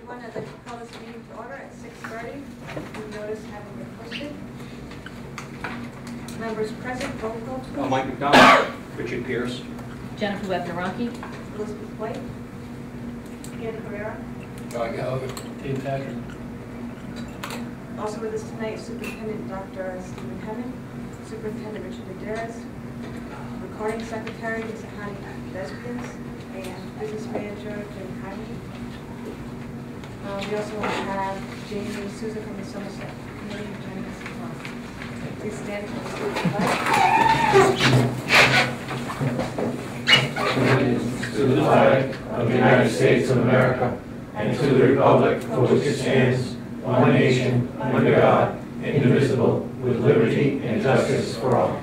everyone. I'd like to call this meeting to order at 6:30. New notice having been posted. Members present, roll call please. Mike McDonald. Richard Pierce. Jennifer Webb-Naraki. Elizabeth White. Ann Carrera. John Gallagher. Dave Patrick. Also with us tonight, Superintendent Dr. Stephen Hemming, Superintendent Richard Adair's, Recording Secretary Mr. Hani Desbians, and Business Manager Jim Kylie. We also have Jamie Souza from the Somerset Committee joining us as well. Please stand for the salute of Allegiance to the flag of the United States of America and to the republic for which it stands, one nation, under God, indivisible, with liberty and justice for all.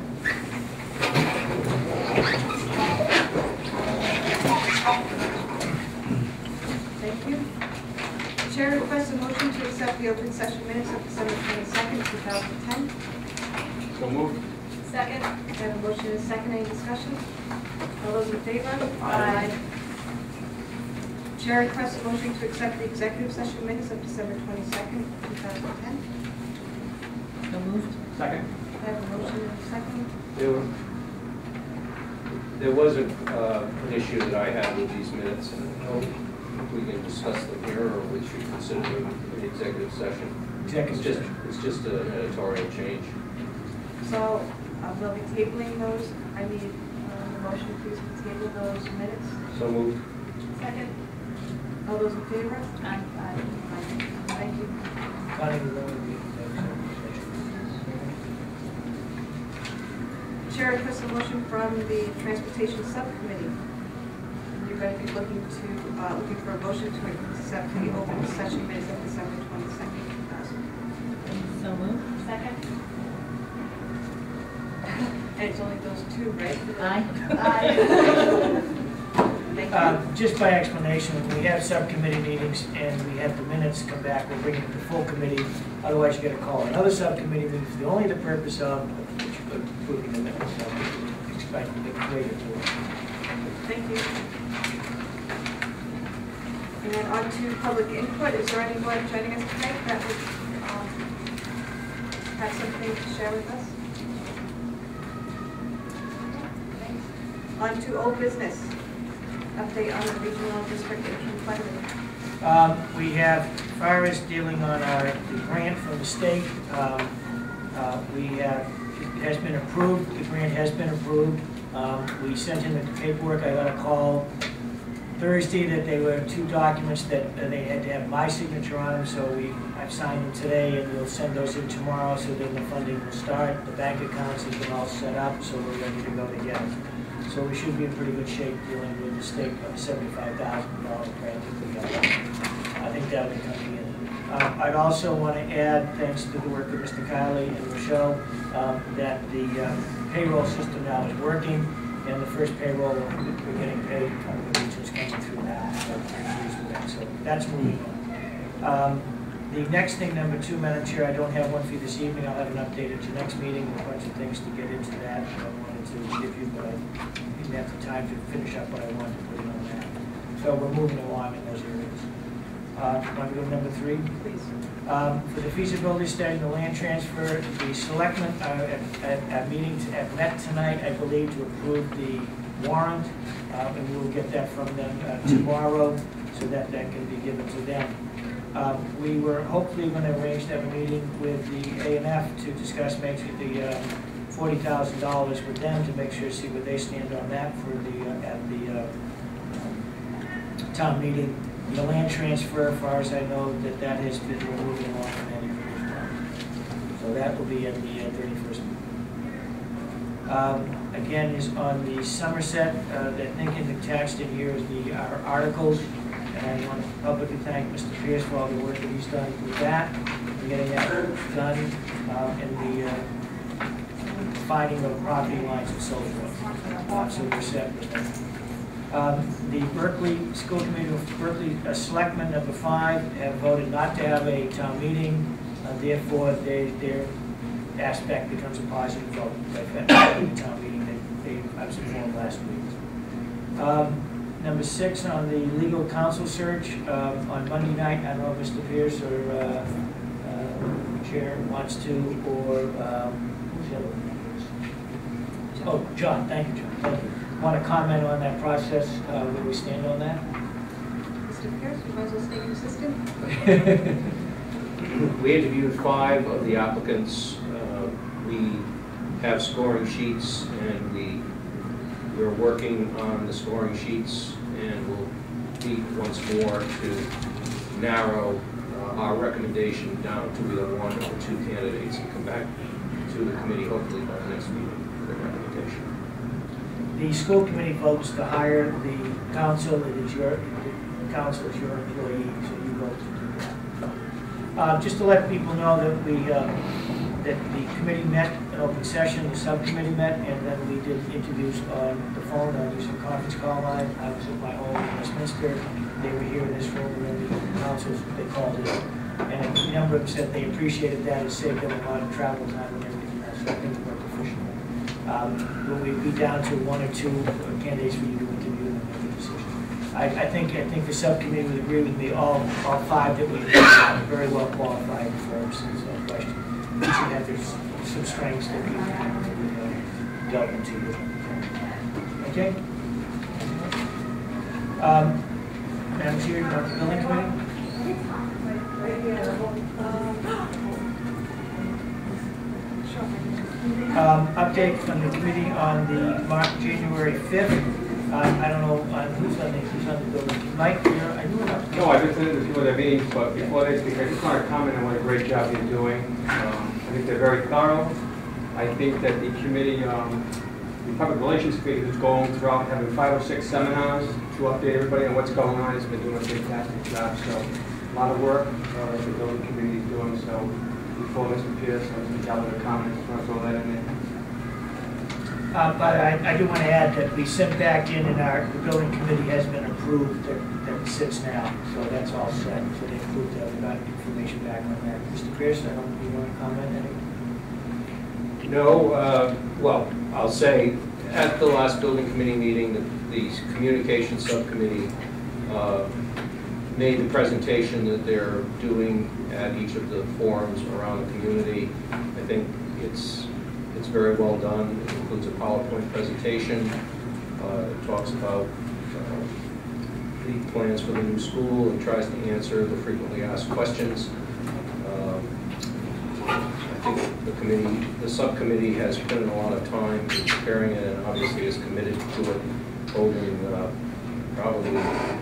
Thank you. The Chair requests a motion to accept the open session minutes of December 22nd, 2010. So moved. Second. I have a motion and a second. Any discussion? All those in favor? Aye. Chair requests a motion to accept the executive session minutes of December 22nd, 2010. So moved. Second. I have a motion and a second. There was an issue that I had with these minutes, and I don't know if we can discuss them here, or we should consider them in the executive session. It's just an editorial change. So we'll be tabling those. I need a motion, please, to table those minutes. So moved. Second. All those in favor? Aye. Thank you. Chair requests a motion from the Transportation Subcommittee. You're going to be looking for a motion to accept the open session minutes of December 22nd, 2000. So moved. Second. And it's only those two, right? Aye. Aye. Thank you. Just by explanation, when we have subcommittee meetings and we have the minutes come back, we'll bring it to the full committee. Otherwise, you got to call another subcommittee meeting for only the purpose of approving the minutes. So expect to make great report. Thank you. And then on to public input. Is there anyone joining us tonight that would have something to share with us? On to old business. Update on the regional district interim funding. We have, as far as dealing on the grant from the state, it has been approved. The grant has been approved. We sent in the paperwork. I got a call Thursday that they were two documents that they had to have my signature on them, so I've signed them today, and we'll send those in tomorrow, so then the funding will start. The bank accounts have been all set up, so we're ready to go together. So we should be in pretty good shape dealing with the state of $75,000 grant that we got. I think that'll be coming in. I'd also want to add, thanks to the work of Mr. Kiley and Michelle, that the payroll system now is working, and the first payroll we're getting paid on the regions coming through now. So that's moving on. The next thing, number 2, Madam Chair, I don't have one for you this evening. I'll have an update at your next meeting, a bunch of things to get into that. I wanted to give you, but I didn't have the time to finish up what I wanted to put in on that. So we're moving along in those areas. Want to go to number 3? Please. For the feasibility study and the land transfer, the selectmen at meetings met tonight, I believe, to approve the warrant, and we will get that from them tomorrow, so that can be given to them. We were hopefully going to arrange to have a meeting with the A&F to discuss making the $40,000 with them to make sure to see where they stand on that for at the town meeting. The land transfer, as far as I know, that has been moving along in any as well. So that will be in the 31st meeting. Again, is on the Somerset. I think attached in here is our articles. And I want to publicly thank Mr. Pierce for all the work that he's done with that, and getting that done, and the finding of property lines and so forth. So we're set with that. The Berkeley School Committee of Berkeley Selectmen, number 5, have voted not to have a town meeting. Therefore, their aspect becomes a positive vote. They've had a town meeting. I was informed last week. Number 6 on the legal counsel search, on Monday night, I don't know if Mr. Pierce or Chair wants to, or who's the other one? Oh, John, thank you, John, thank you. Want to comment on that process, where we stand on that? Mr. Pierce, you might as well stay consistent. We interviewed 5 of the applicants. We have scoring sheets, and we're working on the scoring sheets, and we'll meet once more to narrow our recommendation down to either 1 or 2 candidates and come back to the committee hopefully by the next meeting for the recommendation. The school committee votes to hire the council. The council is your employee, so you vote to do that. Just to let people know that that the committee met in open session, the subcommittee met, and then we did interviews on the phone. I used a conference call line. I was at my home in Westminster. They were here in this room, and then the councils, they called it. And a number of them said they appreciated that. It saved them a lot of travel time and everything else. So I think it worked efficiently. Will we be down to 1 or 2 candidates for you to interview and make a decision? I think the subcommittee would agree with me. All 5 that we have are very well qualified firms. There's no question. Each have some strengths that we delve into. Okay. Madam Chair, you want the building committee? Update from the committee on the January 5th. I don't know who's on the building. Mike, are you up? No, I've attended a few of their meetings, but before they speak, I just want to comment on what a great job you're doing. I think they're very thorough. I think that the committee, the public relations committee is going throughout having 5 or 6 seminars to update everybody on what's going on. It's been doing a fantastic job. So a lot of work the building committee is doing. So before Mr. Pierce, Mr. Gallagher comments, I want to throw that in there. But I do want to add that we sent back in, and the building committee has been approved that sits now, so that's all set. So they approved that. We got information back on that. Mr. Pierce, I don't know if you want to comment any? No, well, I'll say at the last building committee meeting, the communication subcommittee made the presentation that they're doing at each of the forums around the community. I think it's very well done. It includes a PowerPoint presentation. It talks about the plans for the new school and tries to answer the frequently asked questions. I think the subcommittee has put in a lot of time in preparing it, and obviously is committed to it, holding probably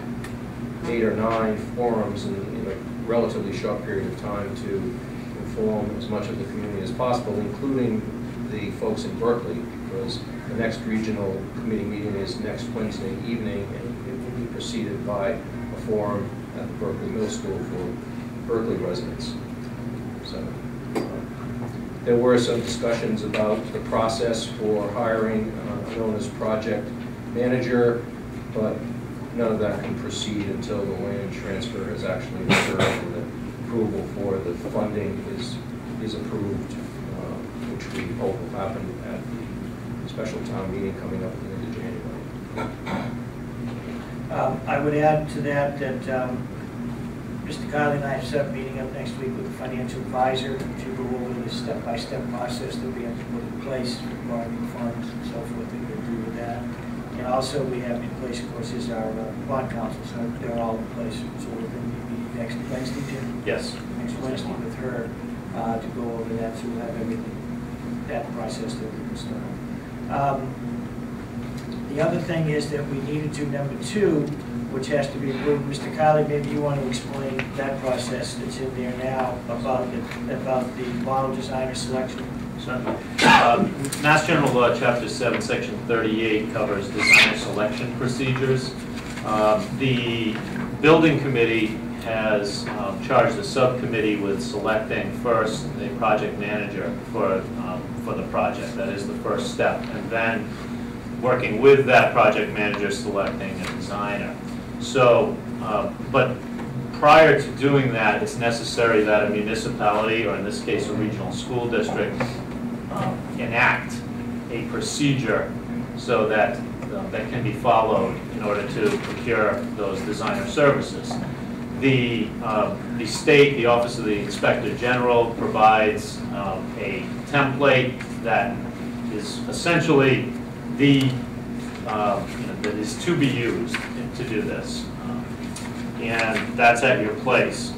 8 or 9 forums in a relatively short period of time to inform as much of the community as possible, including the folks in Berkeley, because the next regional committee meeting is next Wednesday evening, and it will be preceded by a forum at the Berkeley Middle School for Berkeley residents. So there were some discussions about the process for hiring known as project manager, but none of that can proceed until the land transfer has actually occurred and the approval for the funding is approved, which we hope will happen at the special town meeting coming up at the end of January. I would add to that Mr. Kiley and I have set a meeting up next week with the financial advisor to go over the step-by-step process that we have to put in place for borrowing funds and so forth that we do with that. And also we have in place, of course, is our bond council, so they're all in place. So we're going to be meeting next Wednesday, Jim? Yes. Next Wednesday with her to go over that, so we'll have everything, that process that we can start. The other thing is that we needed to, number 2, which has to be approved. Mr. Kiley, maybe you want to explain that process that's in there now about the model designer selection. Certainly. Mass General Law, Chapter 7, Section 38 covers designer selection procedures. The building committee has charged the subcommittee with selecting first a project manager for the project. That is the first step. And then working with that project manager, selecting a designer. So, but prior to doing that, it's necessary that a municipality, or in this case a regional school district, enact a procedure so that that can be followed in order to procure those designer services. The state, the Office of the Inspector General, provides a template that is essentially that is to be used to do this. And that's at your place.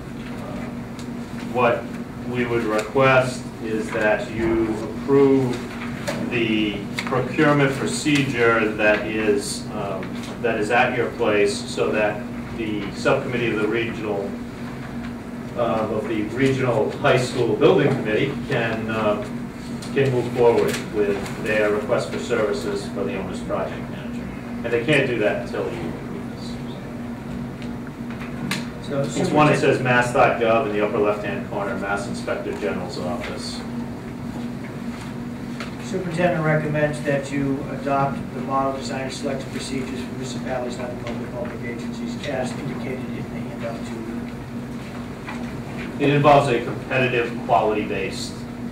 What we would request is that you approve the procurement procedure that is at your place, so that the subcommittee of the regional high school building committee can move forward with their request for services for the owner's project manager. And they can't do that until you approve this. So It's one that says mass.gov in the upper left-hand corner, Mass Inspector General's office. Superintendent recommends that you adopt the model design selection procedures for municipalities and other public agencies as indicated in the handout to you. It involves a competitive, quality-based,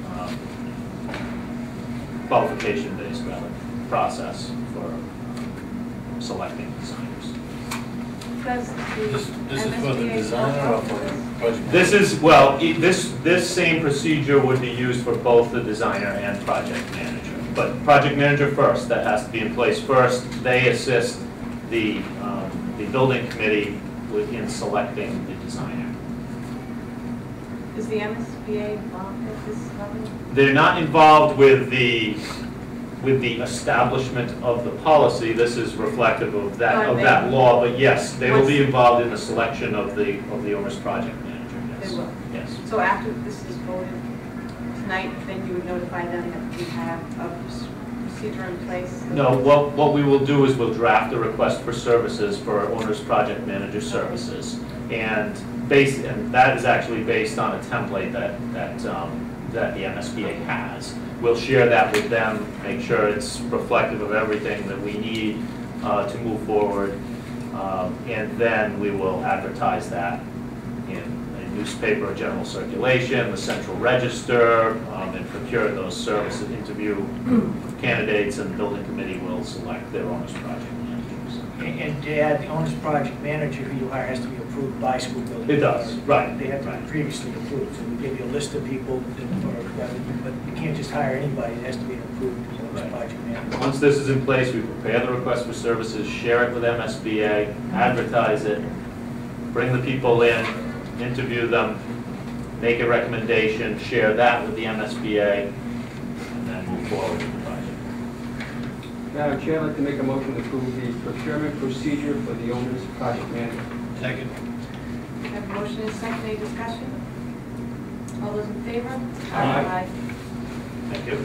qualification-based rather, process for selecting designers. Does This is for the designer or for the project? This is, well, this same procedure would be used for both the designer and project manager. But project manager first, that has to be in place first. They assist the building committee in selecting the designer. Is the MSBA involved at this level? They're not involved with the establishment of the policy. This is reflective of that law, but yes, they will be involved in the selection of the owner's project manager. Yes. They will? Yes. So after this is voted tonight, then you would notify them that we have a procedure in place? No, what we will do is we'll draft a request for services for owner's project manager services, and that is actually based on a template that the MSBA has. We'll share that with them, make sure it's reflective of everything that we need to move forward, and then we will advertise that in a newspaper, general circulation, the central register, and procure those services, interview candidates, and the building committee will select their owner's project managers. And to add, the owner's project manager who you hire has to be approved by school building. It does, right. They have to be previously approved, so we give you a list of people, but you can't just hire anybody, it has to be an approved owner's project manager. Once this is in place, we prepare the request for services, share it with MSBA, advertise it, bring the people in, interview them, make a recommendation, share that with the MSBA, and then move forward with the project. Madam Chair, I'd like to make a motion to approve the procurement procedure for the owner's project manager. Second. We have a motion and a second, any discussion? All those in favor? Aye. Thank you.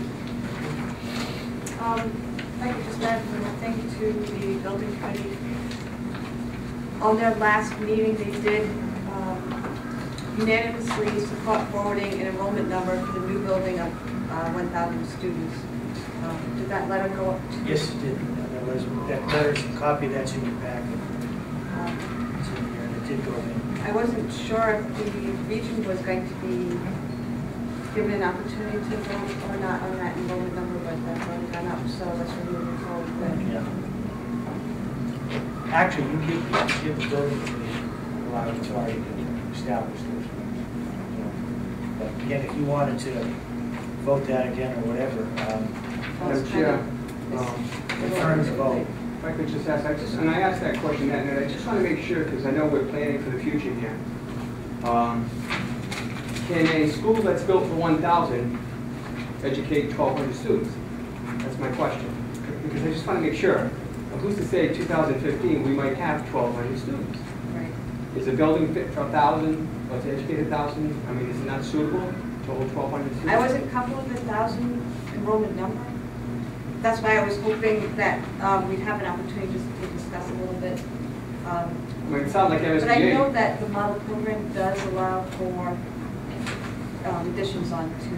Thank you, just Madam, thank you to the building committee. On their last meeting, they did unanimously support forwarding an enrollment number for the new building of 1,000 students. Did that letter go up? Yes, it did. There's a copy that's in your packet. It's in here, and it did go in. I wasn't sure if the region was going to be given an opportunity to vote or not on that enrollment number, but that's already gone up, so let's remove it forward. Yeah. Actually, you give the building committee a lot of authority to establish those. But again, if you wanted to vote that again or whatever, Madam Chair, confirm the vote. if I could just ask, and I asked that question that night, I just want to make sure, because I know we're planning for the future here. Can a school that's built for 1,000 educate 1,200 students? That's my question. Because I just want to make sure. Who's to say 2015 we might have 1,200 students? Right. Is a building fit for 1,000, or to educate 1,000? I mean, is it not suitable to hold 1,200 students? I wasn't comfortable with the 1,000 enrollment number. That's why I was hoping that we'd have an opportunity just to discuss a little bit. I mean, it sounds like MSBA. But I know that the model program does allow for additions on to.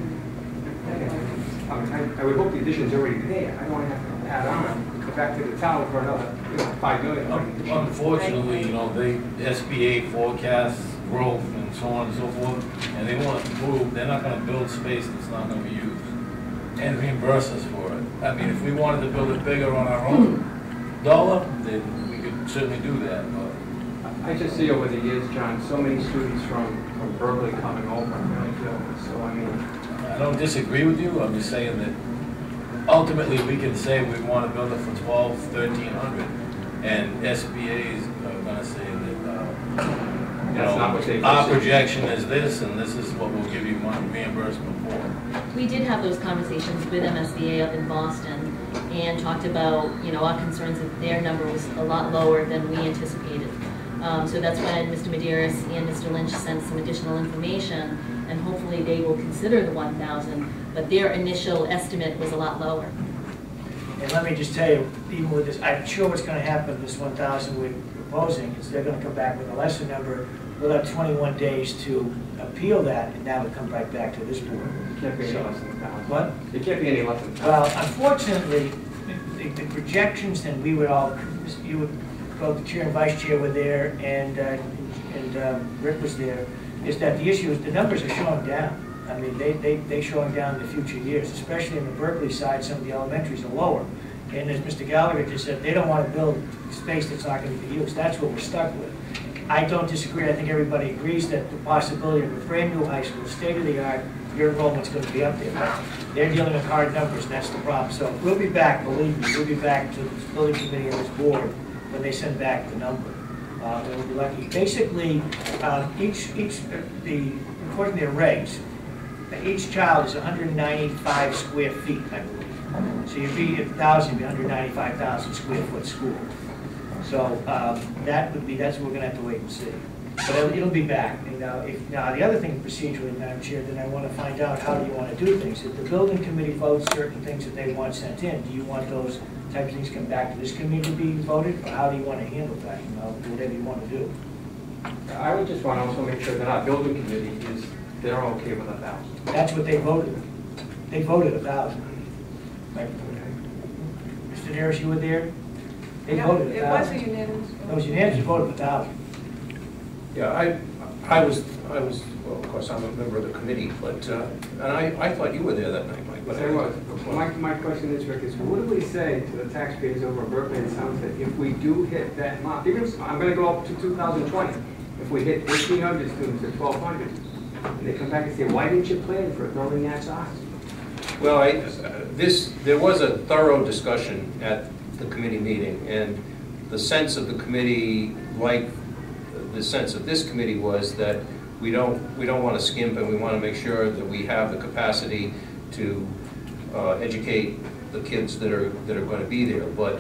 I would hope the addition's already there. I don't want to have to add on, go back to the town for another, $5 million. Unfortunately, the SBA forecasts growth and so on and so forth, and they want to prove they're not going to build space that's not going to be used and reimburse us for it. I mean, if we wanted to build it bigger on our own dollar, then we could certainly do that, but. I just see over the years, John, so many students from Berkeley coming over, really do. So, I mean, I don't disagree with you, I'm just saying that ultimately we can say we want to build it for 1,300, and SBA's gonna say that, that's not what they. our projection is this, and this is what we'll give you money reimbursement for. We did have those conversations with MSBA up in Boston and talked about, our concerns that their number was a lot lower than we anticipated. So that's when Mr. Medeiros and Mr. Lynch sent some additional information, and hopefully they will consider the 1,000, but their initial estimate was a lot lower. And let me just tell you, even with this, I'm sure what's going to happen with this 1,000 we're proposing is they're going to come back with a lesser number. We'll have 21 days to appeal that, and that would come right back to this board. It can't be any less than 1,000. What? It can't be any less than 1,000. Well, unfortunately, the projections, and we would all, you would, both the chair and vice chair were there, and Rick was there, is that the issue is the numbers are showing down. I mean, they showing down in the future years, especially in the Berkeley side, some of the elementaries are lower. And as Mr. Gallagher just said, they don't want to build space that's not going to be used. That's what we're stuck with. I don't disagree. I think everybody agrees that the possibility of a brand new high school, state of the art, your enrollment's going to be up there. But they're dealing with hard numbers, and that's the problem. So we'll be back, believe me, we'll be back to the building committee and this board when they send back the number. And we'll be lucky. Basically, according to their regs, each child is 195 square feet, I believe. So you'd be at 1,000, you'd be 195,000 square foot school. So that's what we're going to have to wait and see. But it'll be back. Now the other thing procedurally, Madam Chair, that I want to find out, how do you want to do things? If the building committee votes certain things that they want sent in, do you want those types of things come back to this committee to be voted, or how do you want to handle that? Whatever you want to do. I would just want to also make sure that our building committee they're okay with 1,000. That's what they voted. They voted 1,000. Right. Mr. Harris, you were there? They voted 1,000. It was a unanimous vote. It was unanimous vote of 1,000. Yeah, I was, well, of course, I'm a member of the committee, but, and I thought you were there that night, Mike. But I was. My question is, Rick, is what do we say to the taxpayers over in Berkeley and Somerset if we do hit that mark? Even if, I'm going to go up to 2020. If we hit 1,800 students at 1,200, and they come back and say, why didn't you plan for a building that size? Well, there was a thorough discussion at the committee meeting, and the sense of the committee, like the sense of this committee, was that we don't want to skimp, and we want to make sure that we have the capacity to educate the kids that are going to be there. But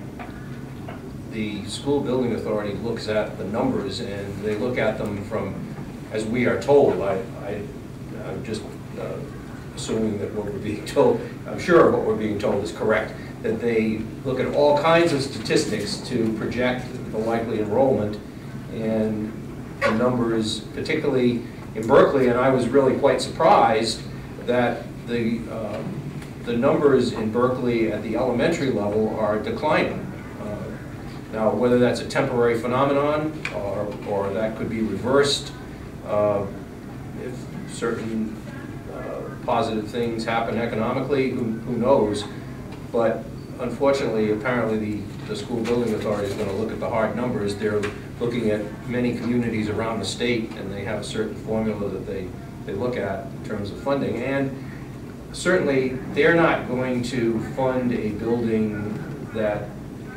the school building authority looks at the numbers, and they look at them from, as we are told. I'm just assuming that what we're being told, I'm sure what we're being told is correct, that they look at all kinds of statistics to project the likely enrollment, and the numbers, particularly in Berkeley, and I was really quite surprised that the numbers in Berkeley at the elementary level are declining. Now, whether that's a temporary phenomenon or that could be reversed if certain positive things happen economically, who knows? But unfortunately, apparently the school building authority is going to look at the hard numbers. They're looking at many communities around the state, and they have a certain formula that they look at in terms of funding. And certainly, they're not going to fund a building that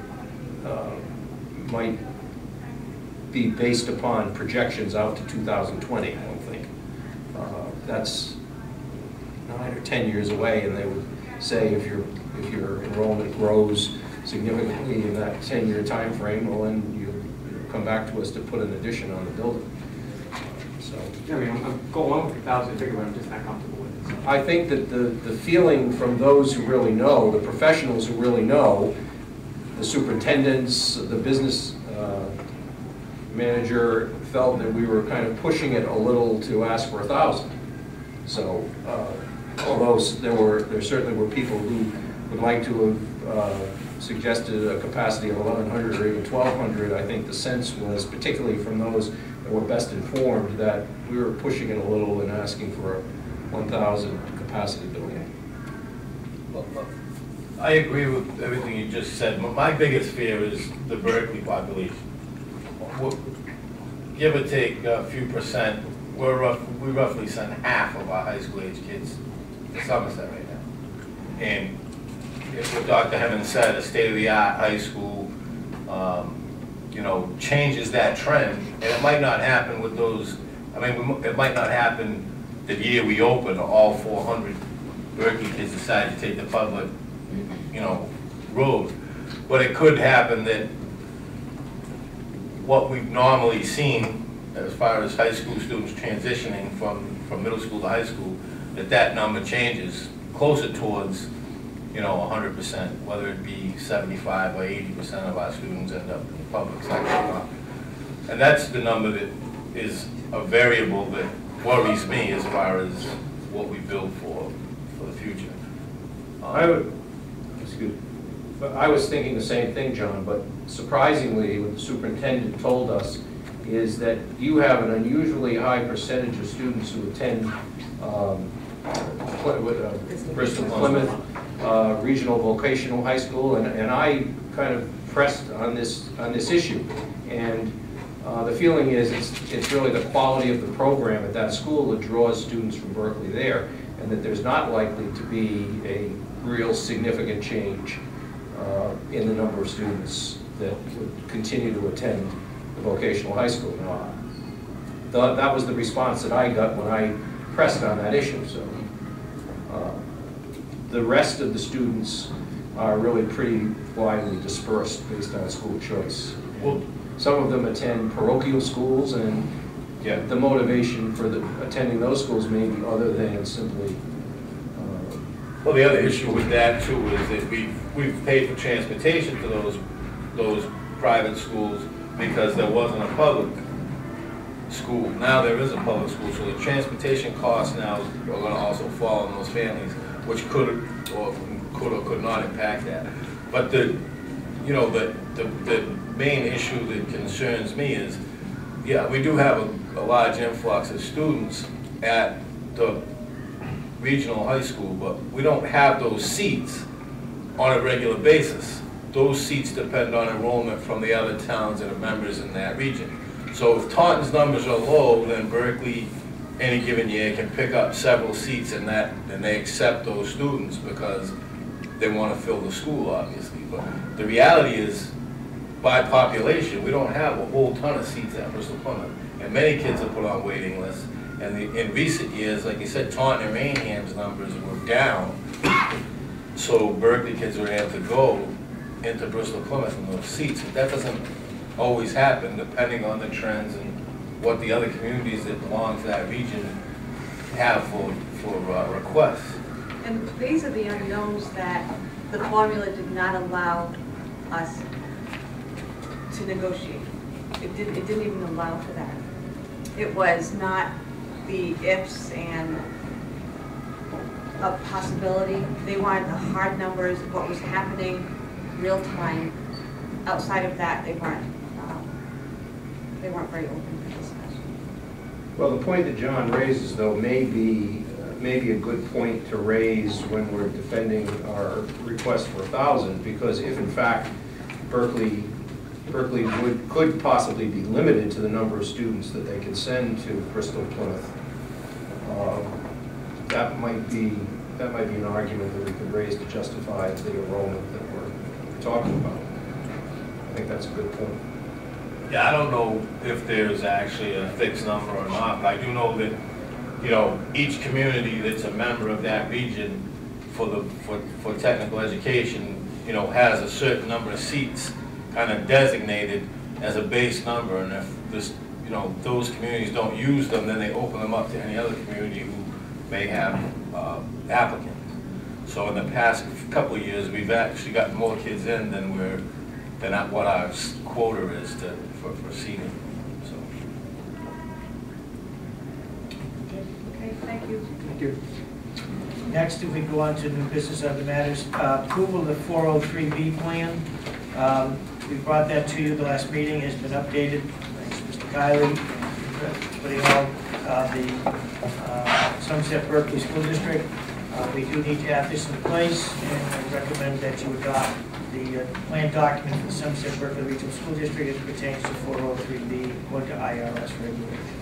might be based upon projections out to 2020, I don't think. That's 9 or 10 years away, and they would say if your enrollment grows significantly in that 10-year time frame, well, then you come back to us to put an addition on the building. So I mean, I'm going along with 1,000 figure, but I'm just not comfortable with it. So. I think that the feeling from those who really know, the professionals who really know, the superintendents, the business manager, felt that we were kind of pushing it a little to ask for 1,000. So, although there certainly were people who would like to have suggested a capacity of 1,100 or even 1,200, I think the sense was, particularly from those that were best informed, that we were pushing it a little and asking for a 1,000 capacity building. Well, I agree with everything you just said. My biggest fear is the Berkeley population. Give or take a few percent, we roughly send half of our high school age kids to Somerset right now. And if what Dr. Hemmond said, a state-of-the-art high school, you know, changes that trend, and it might not happen with those, I mean, it might not happen the year we open, all 400 Berkeley kids decide to take the public, you know, road. But it could happen that what we've normally seen as far as high school students transitioning from middle school to high school, that number changes closer towards, you know, 100%, whether it be 75 or 80% of our students end up in the public sector. And that's the number that is a variable that worries me as far as what we build for the future. But I was thinking the same thing, John, but surprisingly, what the superintendent told us is that you have an unusually high percentage of students who attend Bristol Plymouth Regional Vocational High School, and I kind of pressed on this issue. And the feeling is it's really the quality of the program at that school that draws students from Berkeley there, and that there's not likely to be a real significant change in the number of students that would continue to attend the vocational high school. Now, that was the response that I got when I pressed on that issue. So the rest of the students are really pretty widely dispersed based on school choice. Well, some of them attend parochial schools, and the motivation for attending those schools may be other than simply. Well, the other issue with that too is that we've paid for transportation to those private schools because there wasn't a public school. Now there is a public school, so the transportation costs now are going to also fall on those families, which could or could not impact that. But the main issue that concerns me is, we do have a large influx of students at the regional high school, but we don't have those seats on a regular basis. Those seats depend on enrollment from the other towns that are members in that region. So if Taunton's numbers are low, then Berkeley, any given year, can pick up several seats in that, and they accept those students because they want to fill the school, obviously. But the reality is, by population, we don't have a whole ton of seats at Bristol Plymouth, and many kids are put on waiting lists. And in recent years, like you said, Taunton and Rainham's numbers were down, so Berkeley kids were able to go into Bristol Plymouth in those seats. But that doesn't always happen, depending on the trends and what the other communities that belong to that region have for requests. And these are the unknowns that the formula did not allow us to negotiate. It didn't even allow for that. It was not the ifs and a possibility. They wanted the hard numbers, what was happening real time. Outside of that, they weren't very open for discussion. Well, the point that John raises, though, may be a good point to raise when we're defending our request for 1,000, because if in fact Berkeley could possibly be limited to the number of students that they can send to Bristol Plymouth, that might be an argument that we could raise to justify the enrollment that we're talking about. I think that's a good point. Yeah, I don't know if there's actually a fixed number or not, but I do know that, you know, each community that's a member of that region for technical education, you know, has a certain number of seats kind of designated as a base number, and if this, you know, those communities don't use them, then they open them up to any other community who may have applicants. So in the past couple of years, we've actually got more kids in than what our quota is for seating. So. Okay, thank you. Thank you. Next, if we go on to new business other matters, approval of the 403B plan. We brought that to you. The last meeting has been updated. Thanks, Mr. Kiley, for putting all the Somerset Berkeley School District. We do need to have this in place, and I recommend that you adopt the plan document for the Somerset Berkeley Regional School District as pertains to 403B according to IRS regulations.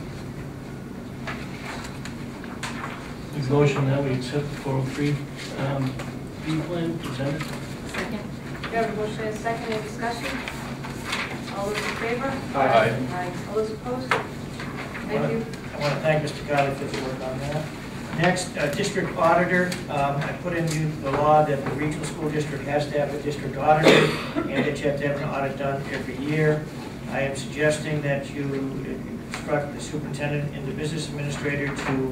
Make a motion that we accept the 403 B plan presented. Second? We have a motion and a second, any discussion? All those in favor? Aye. Aye. All those opposed? Thank you. I want to thank Mr. Gotti for his work on that. Next, district auditor. I put in the law that the regional school district has to have a district auditor and that you have to have an audit done every year. I am suggesting that you instruct the superintendent and the business administrator to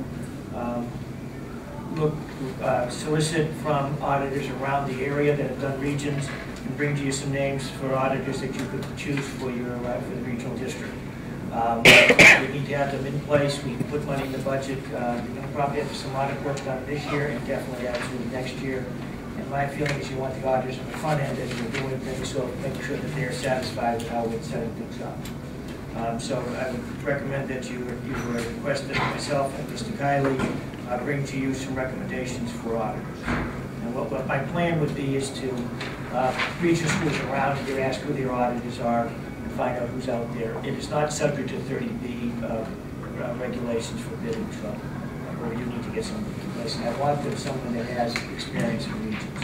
solicit from auditors around the area that have done regions and bring to you some names for auditors that you could choose for your for the regional district. We need to have them in place. We can put money in the budget. You're going to probably have some audit work done this year and definitely absolutely next year. And my feeling is you want the auditors on the front end as we're doing things, so make sure that they're satisfied with how we're setting things up. So I would recommend that you request that myself and Mr. Kiley bring to you some recommendations for auditors. And what my plan would be is to reach the schools around here, ask who their auditors are, and find out who's out there. It is not subject to 30B regulations for bidding, so where you need to get someone in place. And I want them someone that has experience in regions.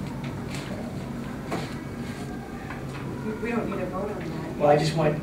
We don't need a vote on that. Well, I just want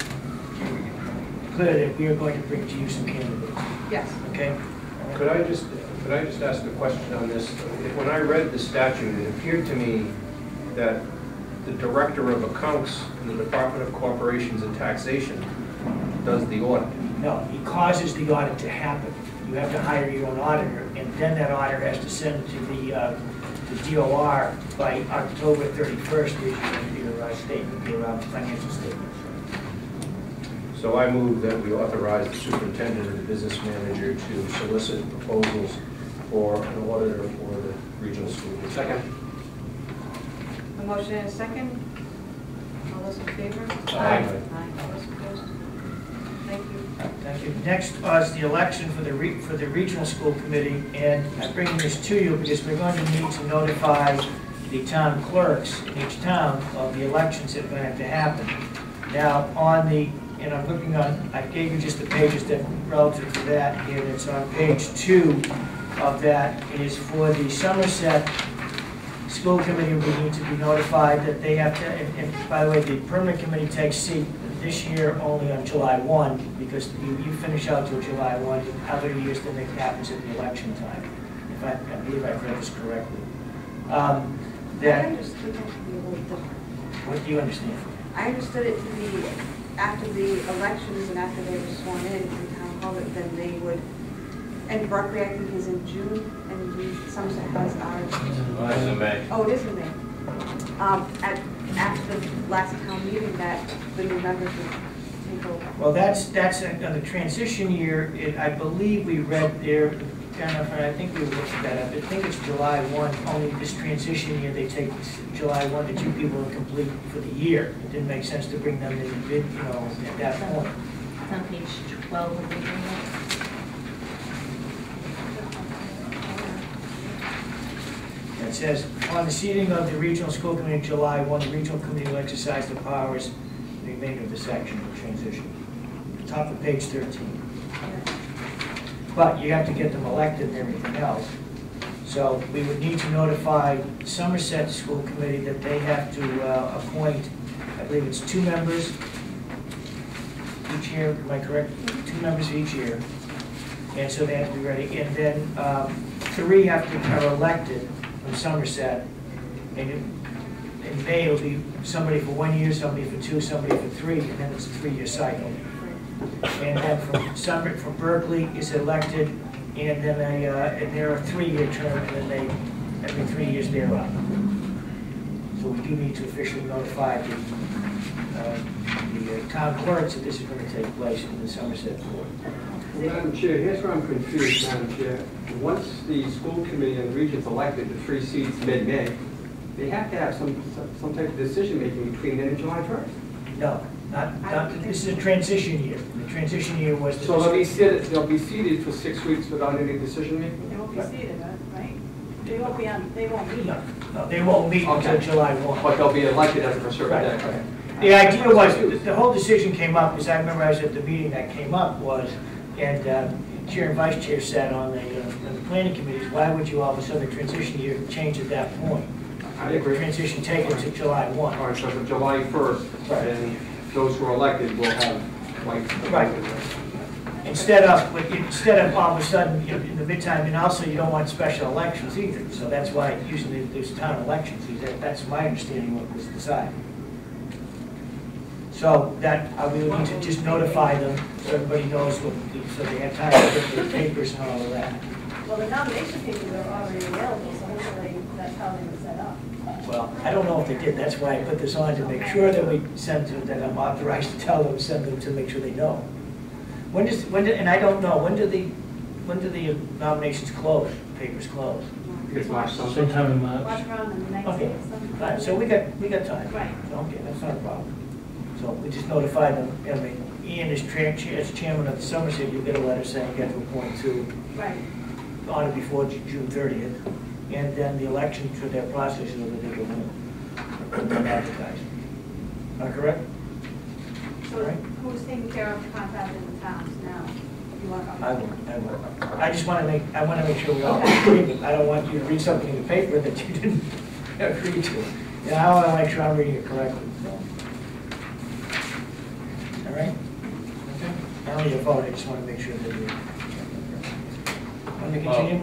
clear that we are going to bring to you some candidates. Yes. Okay? Could I just ask a question on this? When I read the statute, it appeared to me that the Director of Accounts in the Department of Corporations and Taxation does the audit. No, he causes the audit to happen. You have to hire your own auditor, and then that auditor has to send to the DOR by October 31st your statement, your financial statement. So I move that we authorize the superintendent and the business manager to solicit proposals for an auditor for the regional school district. Second. A motion and a second. All those in favor? Aye. Aye. All those opposed? Thank you. Thank you. Next is the election for the regional school committee, and I'm bringing this to you because we're going to need to notify the town clerks in each town of the elections that are going to have to happen. Now, and I'm looking on, I gave you just the pages that relative to that here, that's on page 2 of that is for the Somerset School Committee. We need to be notified that they have to, and by the way, the permanent committee takes seat this year only on July 1, because you finish out till July 1. In other years, then it happens at the election time. If I believe I've read this correctly. I understood that to be a little different. What do you understand? I understood it to be after the elections and after they were sworn in town hall, that then they would, and Berkeley, I think, is in June, and Somerset has ours. It's in May. Oh, it is in May. After the last town meeting, that the new members would take over. Well, that's the transition year. I believe we read there, I think we looked at that up. I think it's July 1, only this transition year, they take July 1 to 2 people are complete for the year. It didn't make sense to bring them in the bid, at that point. It's on page 12 of the agenda. It says, on the seating of the regional school committee in July 1, the regional committee will exercise the powers, the remainder of the section of transition. Top of page 13. But you have to get them elected and everything else. So we would need to notify Somerset School Committee that they have to appoint, I believe it's 2 members each year, am I correct? 2 members each year. And so they have to be ready. And then 3 are elected from Somerset. And in May it'll be somebody for 1 year, somebody for 2, somebody for 3, and then it's a 3-year cycle. And then from Berkeley is elected, and then and they're a 3-year term, and then every 3 years they're up. So we do need to officially notify the town clerks that this is going to take place in the Somerset Board. Madam Chair, here's where I'm confused, Madam Chair. Once the school committee and region's elected to 3 seats mid-May, they have to have some type of decision-making between then and July 1st. No. This is a transition year. The transition year was... So they'll be seated for 6 weeks without any decision making? They won't be seated, right? They won't be on, they won't meet. No, they won't meet until Okay. July 1. But they'll be elected as of a certain Right, day. right. The idea was, the whole decision came up, because I remember I was at the meeting that came up was, and Chair and Vice Chair sat on the planning committees, why would you all of a sudden transition year change at that point? I agree. Transition taken to July 1. All right, so from July 1st, Right. then those who are elected will have, like. Right. Instead of all of a sudden, in the midtime, and also you don't want special elections either, so that's why usually there's town elections. That's my understanding what was decided. So that, we would need to just notify them, so everybody knows what, so they have time to get their papers and all of that. Well, the nomination papers are already available, so hopefully that's how they were set up. Well, I don't know if they did, that's why I put this on, to make sure that we send to, that I'm authorized to tell them, send them to make sure they know. And I don't know, when do the nominations close, papers close? It's March something. Sometime in March. Watch around in the next Okay, day or something. all right, so we got time. Right. Okay, that's not a problem. So we just notify them, I mean, Ian as chairman of the Somerset, you get a letter saying you got to appoint two Right. on it before June 30th, and then the election through their process is whether they go in. And then advertise. Am I correct? So Right. who's taking care of the contract in the towns now? If you want to. I will. I just want to make sure we all agree, but I don't want you to read something in the paper that you didn't agree to. Yeah, I want to make sure I'm reading it correctly, so. All right? Okay. I don't need a vote, I just want to make sure that you. Want to continue?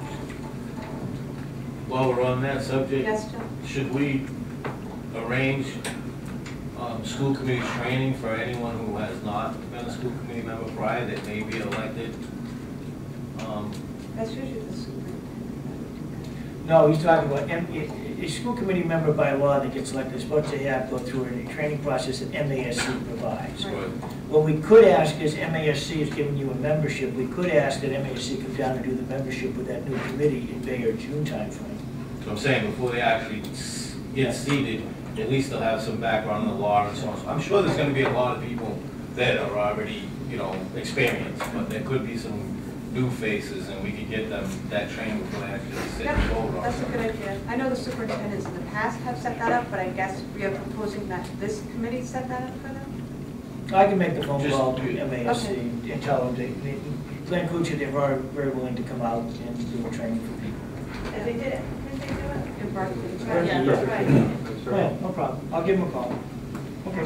While we're on that subject, Yes, John? should we arrange school committee training for anyone who has not been a school committee member prior that may be elected? That's usually the superintendent. No, he's talking about, a school committee member by law that gets elected is supposed to go through a training process that MASC provides. Right. What we could ask is, MASC is giving you a membership, we could ask that MASC come down and do the membership with that new committee in May or June timeframe. So I'm saying, before they actually get seated, at least they'll have some background in the law and so on. So I'm sure there's gonna be a lot of people that are already, experienced, but there could be some new faces, and we could get them that training before they actually sit and vote Yeah, on that's a it. good idea. I know the superintendents in the past have set that up, but I guess we are proposing that this committee set that up for them? I can make the phone Just call do to it. MASC Okay. and tell them, Glenn Kuchar, they're very willing to come out and do a training for people. And they did it, didn't they do it? In Berkeley. Berkeley, Yeah, yeah. right. Yeah, no problem, I'll give them a call. Okay.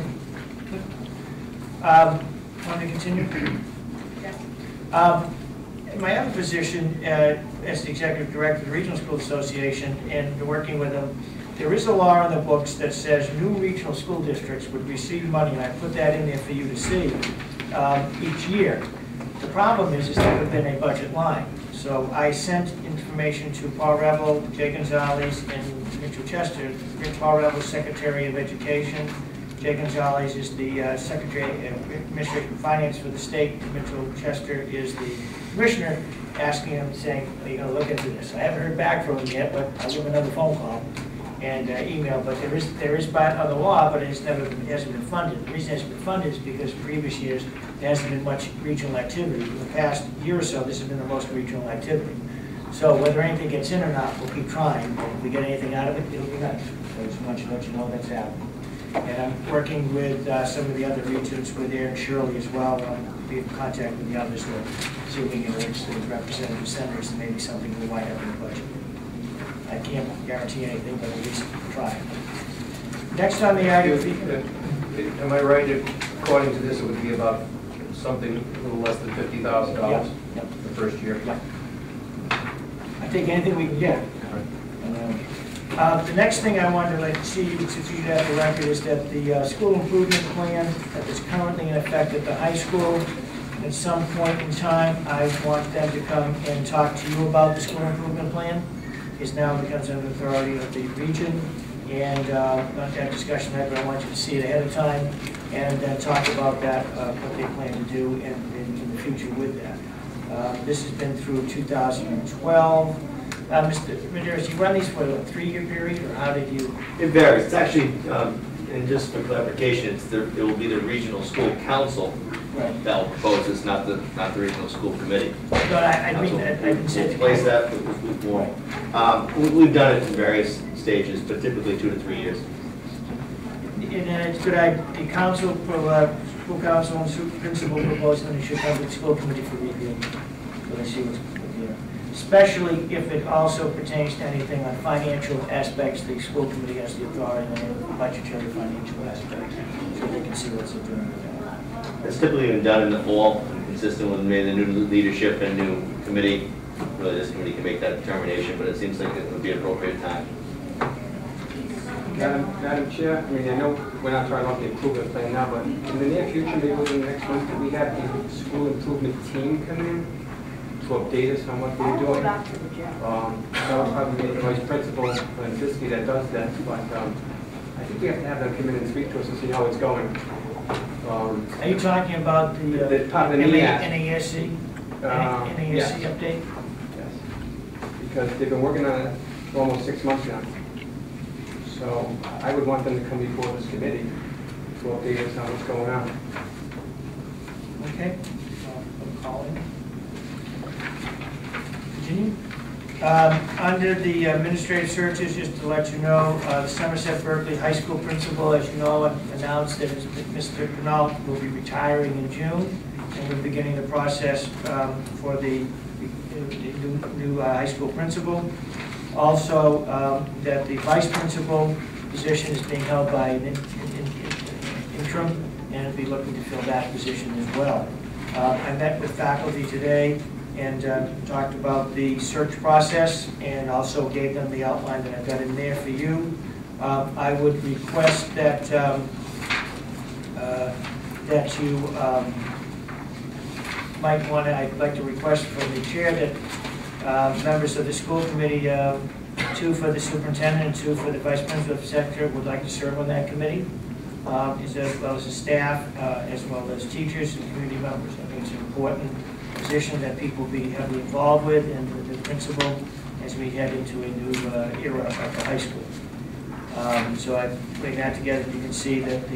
Want to continue? Yes. In my other position as the executive director of the Regional School Association and working with them, there is a law in the books that says new regional school districts would receive money, and I put that in there for you to see, each year. The problem is there's been a budget line. So I sent information to Paul Revel, Jay Gonzalez, and Mitchell Chester. Paul Revel is Secretary of Education. Jay Gonzalez is the Secretary of Administration and Finance for the state. Mitchell Chester is the commissioner, asking him, saying, are you going to look into this? I haven't heard back from him yet, but I'll give him another phone call and email. But there is by other law, but it hasn't been funded. The reason it hasn't been funded is because previous years there hasn't been much regional activity. In the past year or so, this has been the most regional activity. So whether anything gets in or not, we'll keep trying. If we get anything out of it, it'll be nice. So I just want you to let you know that's happening. And I'm working with some of the other regions, with Aaron Shirley as well. I'll be in contact with the others to see if we can arrange the representative senators and maybe something we might have in the budget. I can't guarantee anything, but at least try. Next on the item. Am I right, if, according to this, it would be about something a little less than $50,000 Yeah. the first year? Yeah. I take anything we can get. The next thing I wanted to let you see, to feed out the record, is that the school improvement plan that is currently in effect at the high school, at some point in time, I want them to come and talk to you about the school improvement plan. It now becomes an authority of the region, and not to have discussion tonight, but I want you to see it ahead of time and then talk about that, what they plan to do in the future with that. This has been through 2012. Mr. Medeiros, you run these for a 3-year period, or how did you? It varies. It's actually, and just for clarification, it will be the regional school council Right. Bell proposes, not the regional school committee. But I mean, I've been saying. Place that, we've done it in various stages, but typically 2 to 3 years. And could the council, school council and super principal propose that it should come to the school committee for review? So let's see what's here. Especially if it also pertains to anything on financial aspects, the school committee has the authority on budgetary financial aspects, so they can see what's doing with that. It's typically been done in the fall, consistent with maybe the new leadership and new committee. Really, this committee can make that determination, but it seems like it would be an appropriate time. Madam Chair, I mean, I know we're not talking about the improvement plan now, but in the near future, maybe within the next month, could we have the school improvement team come in to update us on what they're doing? That would probably be the vice principal and Fiskey that does that, but I think we have to have them come in and speak to us and see how it's going. Are you talking about the NASC yes. update? Yes, because they've been working on it for almost 6 months now. So I would want them to come before this committee to update us on what's going on. Okay. I'm calling. Continue. Under the administrative searches, just to let you know, the Somerset Berkeley High School principal, as you know, announced that Mr. Penalt will be retiring in June, and we're beginning the process for the new high school principal. Also, that the vice principal position is being held by an interim, and will be looking to fill that position as well. I met with faculty today and talked about the search process, and also gave them the outline that I've got in there for you. I would request that that you might want to. I'd like to request from the chair that members of the school committee, 2 for the superintendent and 2 for the vice principal secretary, would like to serve on that committee, as well as the staff, as well as teachers and community members. I think it's an important position that people be heavily involved with, and the principal as we head into a new era at the high school. So I bring that together. You can see that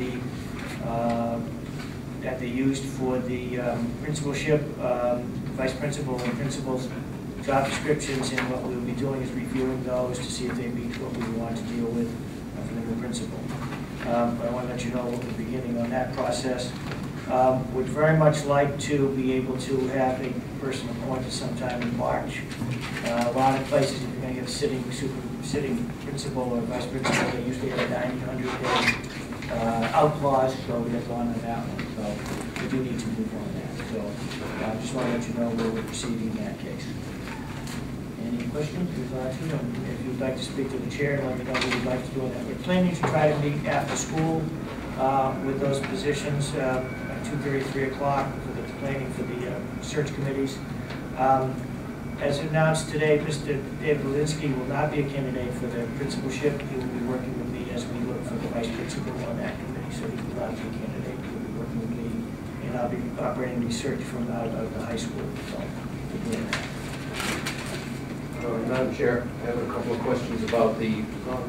that they used for the principalship, vice principal and principal's job descriptions, and what we'll be doing is reviewing those to see if they meet what we want to deal with for the new principal. But I want to let you know what we're beginning on that process. Would very much like to be able to have a person appointed sometime in March. A lot of places, if you're going to get a sitting principal or vice principal, they usually have a 90-100 day out clause, so we have to honor that one. So we do need to move on that. So I just want to let you know where we're proceeding in that case. Any questions? If you'd like to speak to the chair, let me know what you'd like to do on that. We're planning to try to meet after school with those positions at 2:30, 3 o'clock for the planning for the search committees. As announced today, Mr. David Walensky will not be a candidate for the principalship. He will be working with me as we look for the vice principal on that committee, so he will not be a candidate. He will be working with me, and I'll be operating research from out of the high school. So we're doing that. Madam Chair, I have a couple of questions about the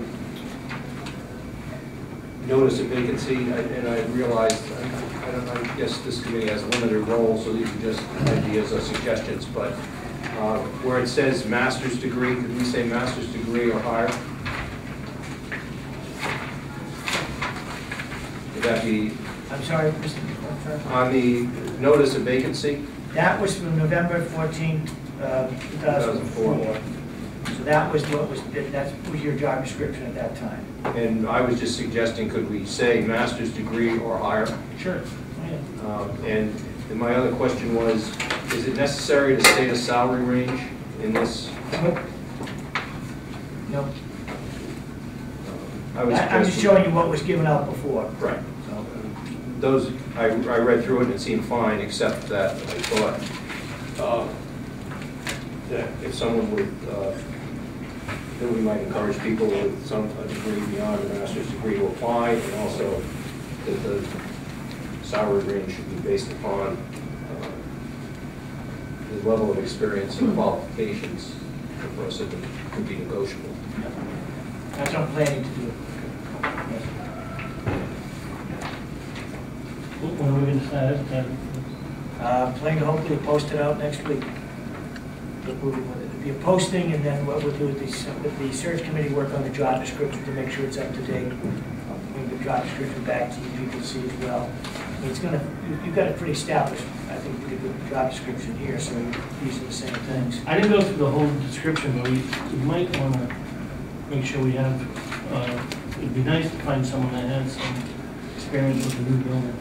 notice of vacancy, and I realized, I guess this committee has a limited role, so these are just ideas or suggestions, but where it says master's degree, could we say master's degree or higher? Would that be? I'm sorry, Mr. On the notice of vacancy? That was from November 14, 2004. So that was what was your job description at that time. And I was just suggesting, could we say master's degree or higher? Sure. And my other question was, is it necessary to state a salary range in this? Nope. I'm just showing you what was given out before. Right. So, those, I read through it and it seemed fine, except that I thought that if someone would, that we might encourage people with some degree beyond a master's degree to apply, and also that the salary range should be based upon the level of experience and qualifications for a person that could be negotiable. That's what I'm planning to do. When are we going to start? Planning to hopefully post it out next week. It'll be a posting, and then what we'll do with the search committee work on the job description to make sure it's up to date. I'll bring the job description back to you people to see as well. I mean, you've got a pretty established, I think, pretty good job description here, so these are the same things. I didn't go through the whole description, but we might want to make sure we have, it'd be nice to find someone that has some experience with the new building.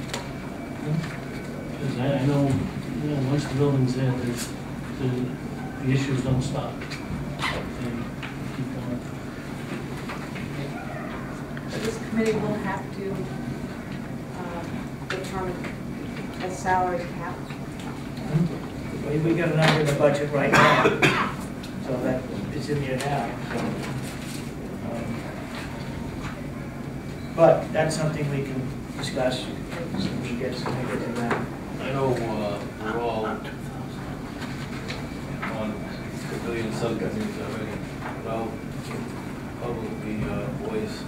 Because I know, once the building's there, the issues don't stop. They keep going. So this committee will have to determine a salary cap. We got a number in the budget right now, so that it's in there now. But that's something we can discuss when we get to that. I know we're all on civilian subcommittees already, but I'll publicly voice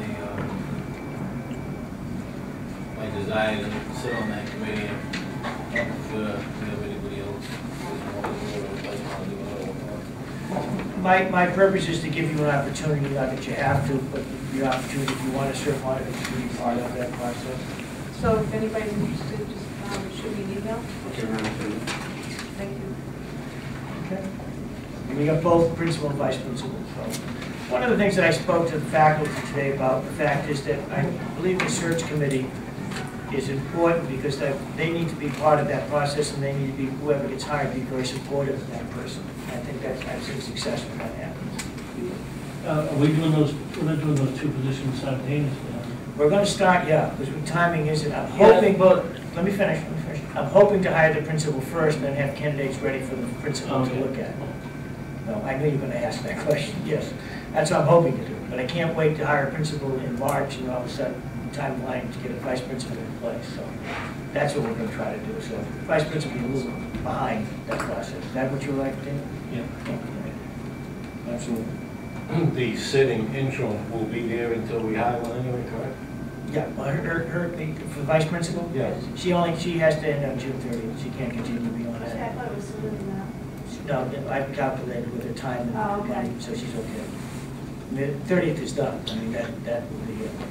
my desire to sit on that committee. I'm not sure if we have anybody else who doesn't want to do it. My purpose is to give you an opportunity, not that you have to, but the opportunity if you want to serve on it, to be part of that process. So if anybody's interested, just shoot me an email. Okay, Thank you. Okay. And we got both principal and vice principal. So one of the things that I spoke to the faculty today about, the fact is that I believe the search committee is important because they need to be part of that process, and they need to be, whoever gets hired, be very supportive of that person. I think that's a success when that happens. Are we doing those, we're not doing those two positions simultaneously? We're going to start, yeah, because timing isn't, I'm hoping, but let me finish. I'm hoping to hire the principal first and then have candidates ready for the principal to look at. No, I knew you were going to ask that question, yes. That's what I'm hoping to do, but I can't wait to hire a principal in March and all of a sudden timeline to get a vice principal in place. So that's what we're going to try to do. So vice principal will be a little behind that process. Is that what you would like to do? Yeah. Absolutely. The sitting interim will be there until we hire one anyway, correct? Yeah, well, for the vice principal? Yeah. She has to end on June 30th. She can't continue to be on that. I thought it was sooner than that. No, I've calculated with her time and Oh, okay. money, so she's okay. The 30th is done. I mean, that will be it.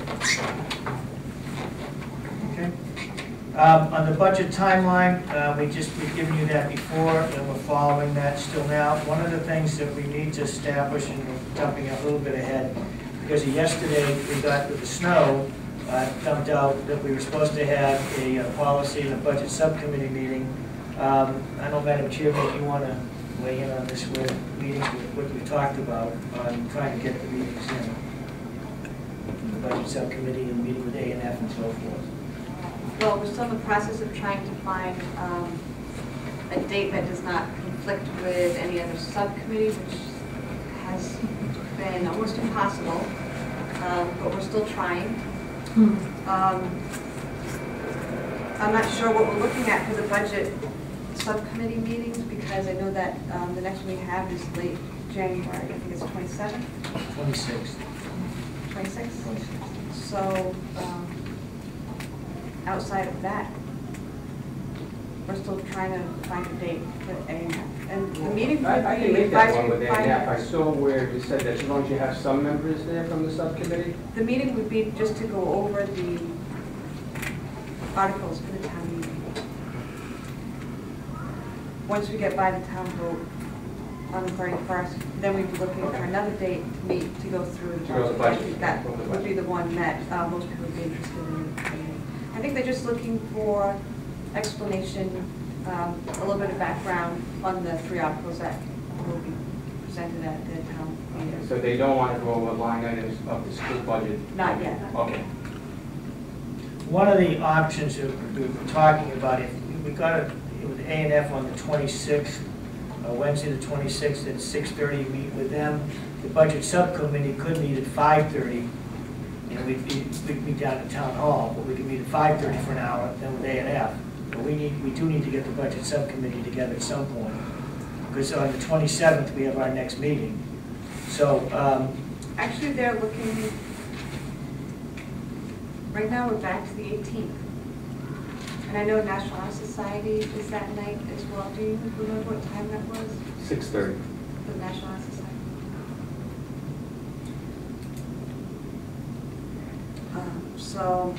Okay. On the budget timeline, we've given you that before, and we're following that still now. One of the things that we need to establish, and we're jumping a little bit ahead, because yesterday we got with the snow, dumped out that we were supposed to have a policy and a budget subcommittee meeting. I know, Madam Chairman, if you want to weigh in on this with meetings, with what we talked about on trying to get the meetings in. The budget subcommittee and meeting with A&F and so forth. Well, we're still in the process of trying to find a date that does not conflict with any other subcommittee, which has been almost impossible, but we're still trying. I'm not sure what we're looking at for the budget subcommittee meetings, because I know that the next one we have is late January. I think it's 27th? 26th. 26th? So, outside of that, we're still trying to find a date for A&F. And the meeting I would can be make that one with advisory A&F. I finance. saw where you said that as long as you have some members there from the subcommittee. The meeting would be just to go over the articles for the town meeting. Once we get by the town vote on the 31st, then we'd be looking for another date to meet to go through the To go to the budget. I budget. think that would be the one that most people would be interested in. I think they're just looking for explanation, a little bit of background on the three articles that will be presented at the town meeting. So they don't want to go over line items of the school budget? Not yet. Okay. One of the options that we were talking about, if we got it with A&F on the 26th, Wednesday the 26th at 6:30, meet with them. The budget subcommittee could meet at 5:30, and we'd be down at Town Hall, but we could meet at 5:30 for an hour, then with A&F. But we do need to get the budget subcommittee together at some point, because on the 27th we have our next meeting. So Actually, they're looking, right now we're back to the 18th. And I know National Honor Society is that night as well. Do you remember what time that was 6:30. for the National Honor Society? So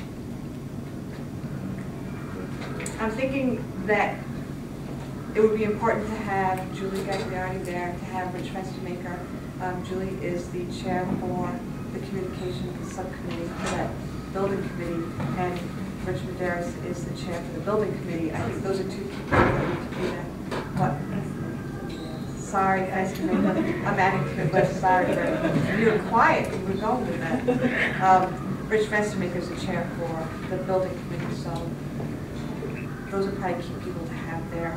I'm thinking that it would be important to have Julie Gagliardi there, to have Rich Fenstermaker. Julie is the chair for the communications subcommittee for that building committee, and Rich Medeiros is the chair for the building committee. I think those are two people that need to be there. What? Sorry, guys, I'm adding to the list. Sorry, you were quiet. You were going with that. Rich Fenstermaker is the chair for the building committee, so those are probably key people to have there.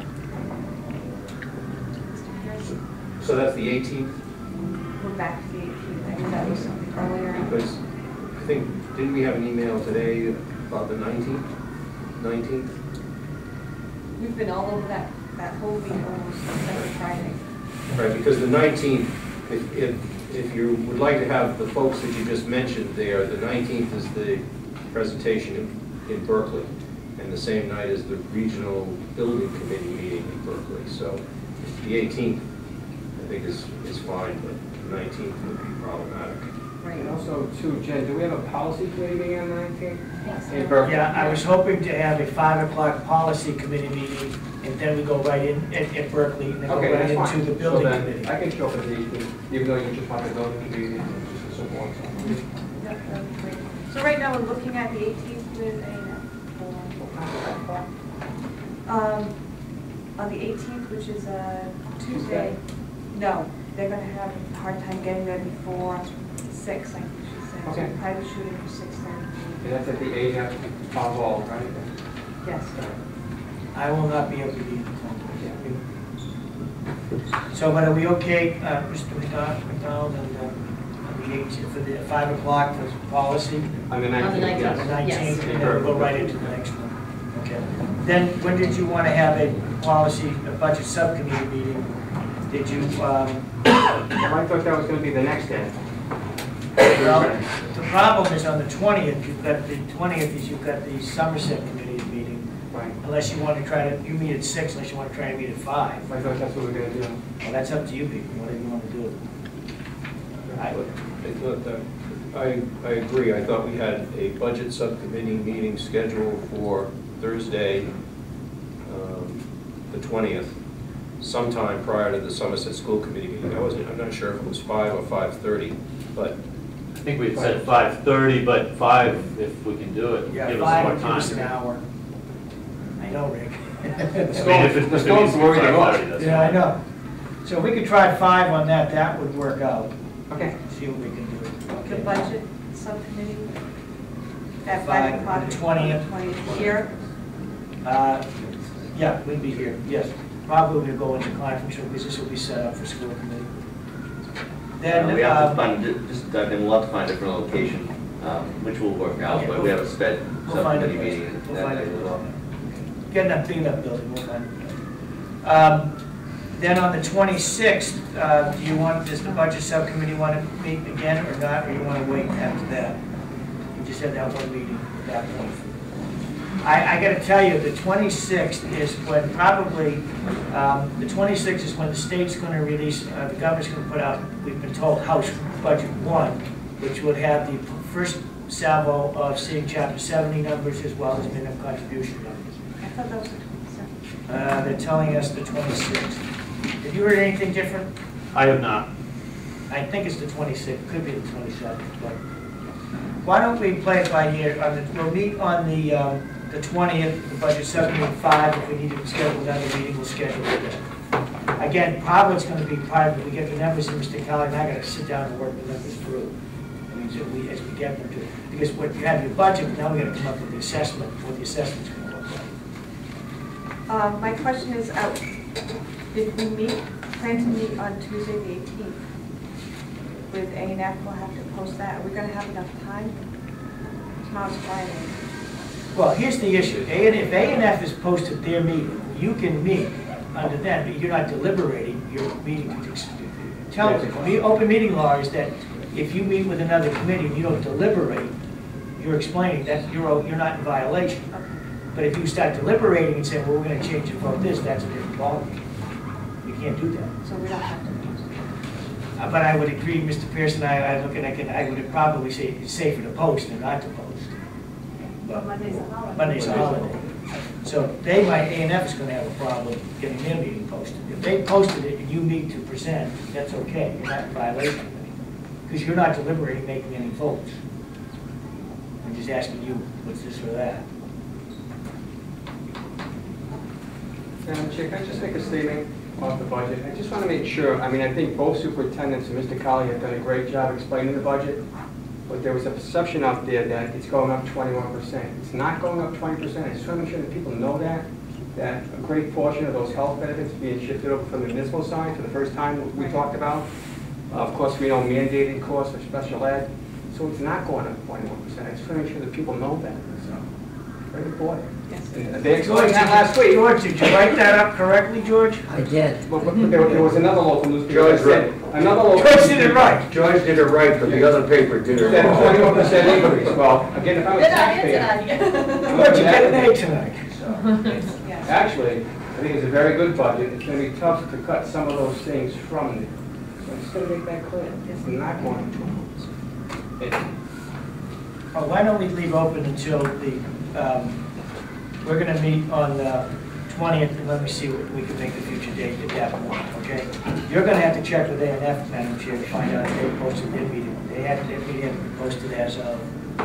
Mr. Pierce? So that's the 18th? We're back to the 18th. I knew that was something earlier. Because I think, didn't we have an email today about the 19th? 19th? We've been all over that whole week almost, every Friday. Right, because the 19th, if you would like to have the folks that you just mentioned there, the 19th is the presentation in Berkeley, and the same night is the regional building committee meeting in Berkeley. So the 18th, I think, is fine, but the 19th would be problematic. Right. And also, too, Jen, do we have a policy committee meeting on the 19th? Yes. In Berkeley? Yeah, I was hoping to have a 5 o'clock policy committee meeting, and then we go right in at Berkeley, and then go Okay, right that's fine. into the building So then, committee. I can show up at these, even though you just want the building committee, just a simple one. Yep, that would be great. So right now, we're looking at the 18th with on the 18th, which is a Tuesday. No, they're going to have a hard time getting there before 6, I think she said. Okay. So probably shooting for 6:30. And that's at the AF Town Hall, right? Yes. I will not be able to be in the So, but are we okay, Mr. McDonald, and on the 18th for the 5 o'clock for policy? On the 19th, On the 19th. yes. The 19th, Yes. and then we'll go right into the next one. Okay. Then, when did you want to have a policy, a budget subcommittee meeting? Did you, Well, I thought that was going to be the next day. well, the problem is on the 20th, you've got the Somerset committee meeting. Right. Unless you want to try to, you meet at 6, unless you want to try to meet at 5. I thought that's what we were going to do. Well, that's up to you people, whatever you want to do. I agree. I thought we had a budget subcommittee meeting scheduled for Thursday, the 20th, sometime prior to the Somerset School Committee meeting. I'm not sure if it was 5 or 5:30, but I think we said 5:30, but 5 if we can do it. Yeah, Give 5 us would more give us an time. hour. I know, Rick. I mean, if The it storm's needs to be worried them off. 5:30, that's Yeah, I fine. know. So we could try 5 on that, that would work out. Okay. See what we can do. The Okay. budget subcommittee at 5 5, o'clock. the 20th. 20th here. Yeah, we'd be here, yes. Probably we'll go into conference room because this will be set up for school committee. Then, We have to find, we'll have to find a different location, which will work out, Okay, but we have a sped we'll find a subcommittee place. meeting We'll that find night a as place. well. Get enough, big enough building, we'll find it. Then on the 26th, do you want, does the budget subcommittee want to meet again or not, or you want to wait after that? You just had that one meeting at that point. I got to tell you, the 26th is when probably, the 26th is when the state's going to release, the governor's going to put out, we've been told, House Budget 1, which would have the first salvo of seeing Chapter 70 numbers as well as minimum contribution numbers. I thought that was the 27th. They're telling us the 26th. Have you heard anything different? I have not. I think it's the 26th, could be the 27th, but why don't we play it by ear? We'll meet on the 20th, the budget subcommittee at 5. If we need to schedule another meeting, we'll schedule it then. Again, probably it's going to be private. We get the numbers in, Mr. Kelly, and I got to sit down and work the numbers through. I mean, as we get them to, because what you have your budget, now we got to come up with the assessment, what the assessment's going to look like. My question is, if we plan to meet on Tuesday the 18th with A&F, we'll have to post that. Are we going to have enough time? Tomorrow's Friday. Well, here's the issue. If A&F is posted their meeting, you can meet under that, but you're not deliberating, you're meeting. The open meeting law is that if you meet with another committee and you don't deliberate, you're explaining that you're not in violation. But if you start deliberating and say, well, we're gonna change it about this, that's a different ballgame. You can't do that. So we don't have to. But I would agree, Mr. Pearson, I would probably say it's safer to post than not to post. But Monday's a holiday. Monday's a holiday. So they might, A&F is gonna have a problem getting their meeting posted. If they posted it and you need to present, that's okay, you're not in violation of anything. Because you're not deliberating, making any votes. I'm just asking you, what's this or that? Madam Chair, can I just make a statement about the budget? I just want to make sure, I mean, I think both superintendents and Mr. Colley have done a great job explaining the budget, but there was a perception out there that it's going up 21%. It's not going up 20%. I just want to make sure that people know that a great portion of those health benefits are being shifted over from the municipal side for the first time we talked about. Of course, we know mandated costs for special ed, so it's not going up 21%. I just want to make sure that people know that. So, very important. Yes. And they explained that last week. George, did you write that up correctly, George? I did. But there was another local newspaper George that said, another local George did it right. George did it right, but the other paper did it said a wrong. 21% increase. Well, again, if I was a taxpayer, George, you get an A tonight. Yes. actually, I think it's a very good budget. It's going to be tough to cut some of those things from there. So I'm just going to make that clear. It's not going to. Oh, why don't we leave open until the, we're gonna meet on the 20th, and let me see what we can make the future date at that point, okay? You're gonna have to check with A&F, Madam Chair, to find out if they posted their meeting. They had, their meeting had been posted as of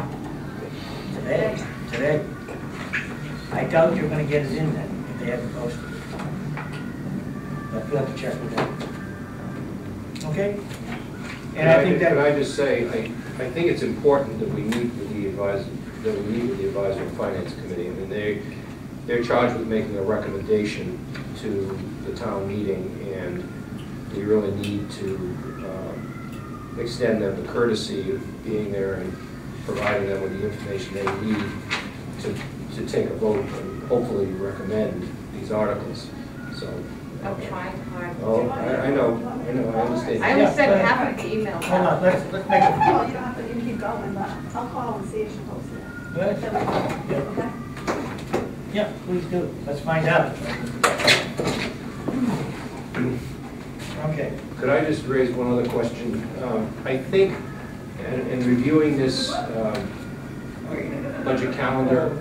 today. I doubt you're gonna get it in then, if they haven't posted it. But we'll have to check with them. Okay? And I think that... Can I just say, I think it's important that we meet with the advisor, and finance committee. I mean, they're charged with making a recommendation to the town meeting, and we really need to extend them the courtesy of being there and providing them with the information they need to take a vote and hopefully recommend these articles. So. I'm trying hard. Oh, I know, I understand. I only sent half of the email. Hold on, let's make a... Well, you don't have to, you can keep going, but I'll call and see if she posted it. Good? Yeah. Okay? Yeah, please do. Let's find out. Okay. Could I just raise one other question? I think, in reviewing this budget calendar,